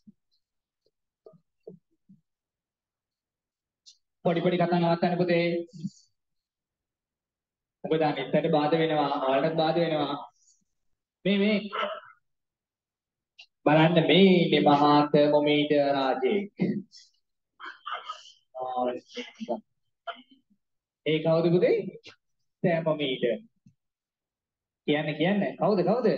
පොඩි කතා නවත්තන්න පුතේ. ඔබ දැන් එතනට බාධා වෙනවා, ඔයාලටත් බාධා වෙනවා. මේ බලන්න මේ මහා තර්මෝමීටර් රාජෙක්. ඒ කවුද පුතේ? තර්මෝමීටර්. කියන්න කවුද?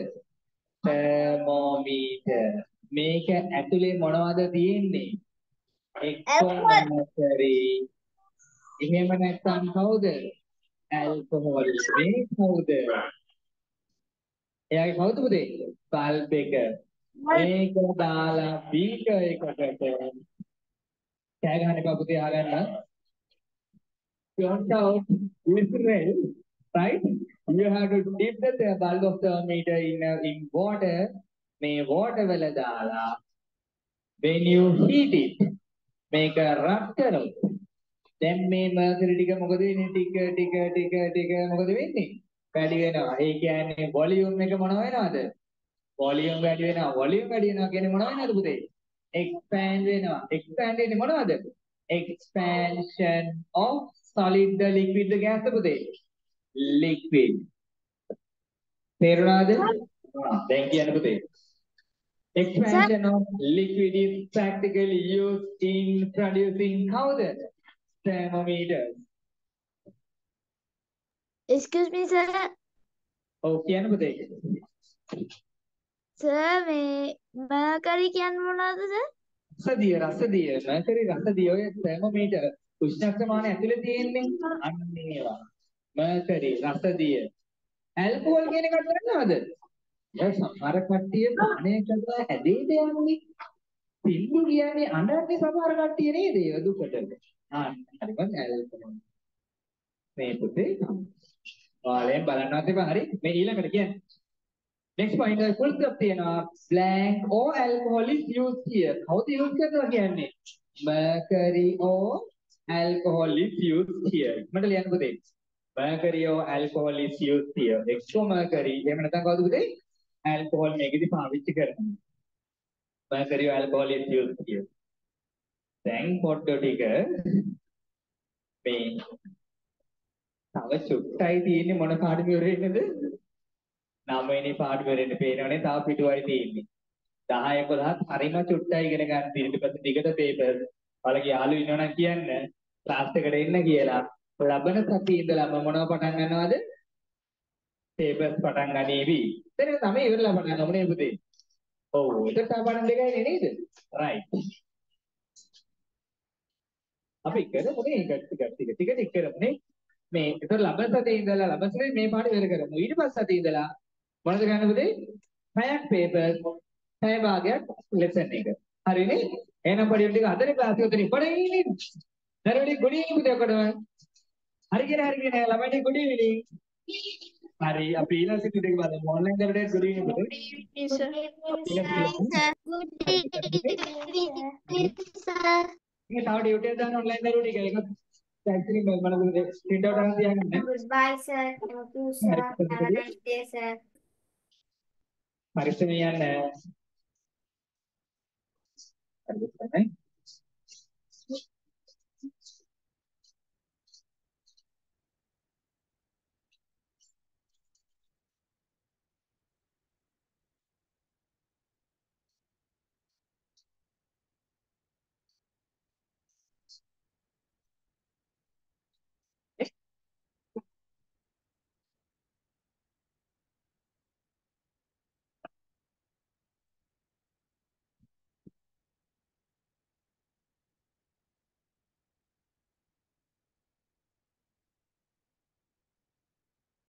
තර්මෝමීටර්. මේක ඇතුලේ මොනවද තියෙන්නේ? එක්කොමතරි. එහෙම නැත්නම් කවුද? ඇල්කොහොල්. මේ කවුද? එයාගේ කවුද පුතේ? බල්බ් එක. මේක දාලා බීකර් එකකට කෑ ගහන්න එපා පුතේ අහගන්න. Don't shout. Israel, right? You have to dip the bulb of thermometer in water. මේ water වල දාලා when you heat it මේක රත් කරොත් දැන් මේ mercury ටික මොකද වෙන්නේ? ටික මොකද වෙන්නේ? වැඩි වෙනවා. ඒ කියන්නේ volume එක මොන වෙනවද? volume වැඩි වෙනවා. volume වැඩි වෙනවා කියන්නේ මොන වෙනවද පුතේ? expand වෙනවා. expand වෙන්නේ මොනවද? expansion of solid the liquid the gas පුතේ. liquid. තේරුණාද? දැන් කියන්න පුතේ. Expansion of liquid is practically used in producing how's thermometers. Excuse me, sir. කියන්න පුතේ. Sir, මේ mercury කියන්නේ මොනවද sir? රසදිය. mercury රසදිය ඔය thermometer උෂ්ණත්වමානය ඇතුලේ තියෙන්නේ අන්න ඒවා. mercury රසදිය. alcohol කියන එකක් දන්නවද? දැන් සමහර කට්ටිය පානය කරලා ඇදෙයිද යන්නේ. පිල්ලු කියන්නේ අඬන්නේ සමහර කට්ටිය නේද? ඒ දුකට. හරිම alcohol. මේ පුතේ ඔයාලෙන් බලන්නවත් එපා. හරි. මේ ඊළඟට කියන්නේ. Next point එක full stop තියෙනවා. blank or alcohol is used here. කවුද use කරනවා කියන්නේ? mercury or alcohol is used here. මට ලියන්න පුතේ. mercury or alcohol is used here. extra mercury. එහෙම නැත්නම් කවුද පුතේ? alcohol මේකෙදි පාවිච්චි කරනවා. mercury or alcohol is used here. දැන් පොට්ටෝ ටික මේ තව චුට්ටයි තියෙන්නේ මොන පාඩම ඉවරෙන්නේද? 9 වෙනි පාඩම ඉවරෙන්න පේනවනේ තව පිටුවයි තියෙන්නේ. 10 11 හරිම චුට්ටයි ඉගෙන ගන්න තියෙන. ඊට පස්සේ ටිකට පේපර්. ඔයාලගේ යාළුවෝ ඉන්නවනම් කියන්න ක්ලාස් එකට එන්න කියලා. ලබන සතියේ ඉඳලා මොනව පටන් ගන්නවද? පේපර්ස් පටන් ගනීවි. එතන තමයි ඉවරලා පටන් ගන්න ඕනේ පුතේ. ඔව් ඒක පාඩම් දෙකයි නේද? රයිට්. අපි කරමු නේ ටික කරමු නේ. මේ ඒතර ලබන සතියේ ඉඳලා ලබන සතියේ මේ පාඩම ඉවර කරමු. ඊට පස්සේ සතියේ ඉඳලා මොනවද කරන්න පුතේ? 6ක් පේපර් 6 භාගයක් ලෙසන් එක. හරිනේ? එහෙනම් පොඩි ටික අදනේ ක්ලාස් එක උතරින් පොඩි ඉන්නේ. දරුවනි good evening පුතේ ඔක්කොටම. හරි කියන ළමයිනි good evening. හරි අපි ඊළඟ සිටු දෙක බලමු. ඔන්ලයින් දරුවන්ට good evening පුතේ. මේ තව ඩියුටි එක දාන්න ඔන්ලයින් දරුවෝ ටික ඒක ඇක්චුලි මම print out කරන් තියාගන්න. Goodbye, sir. Thank you, sir. Have a nice day, sir. පරිස්සමෙන් යන්න.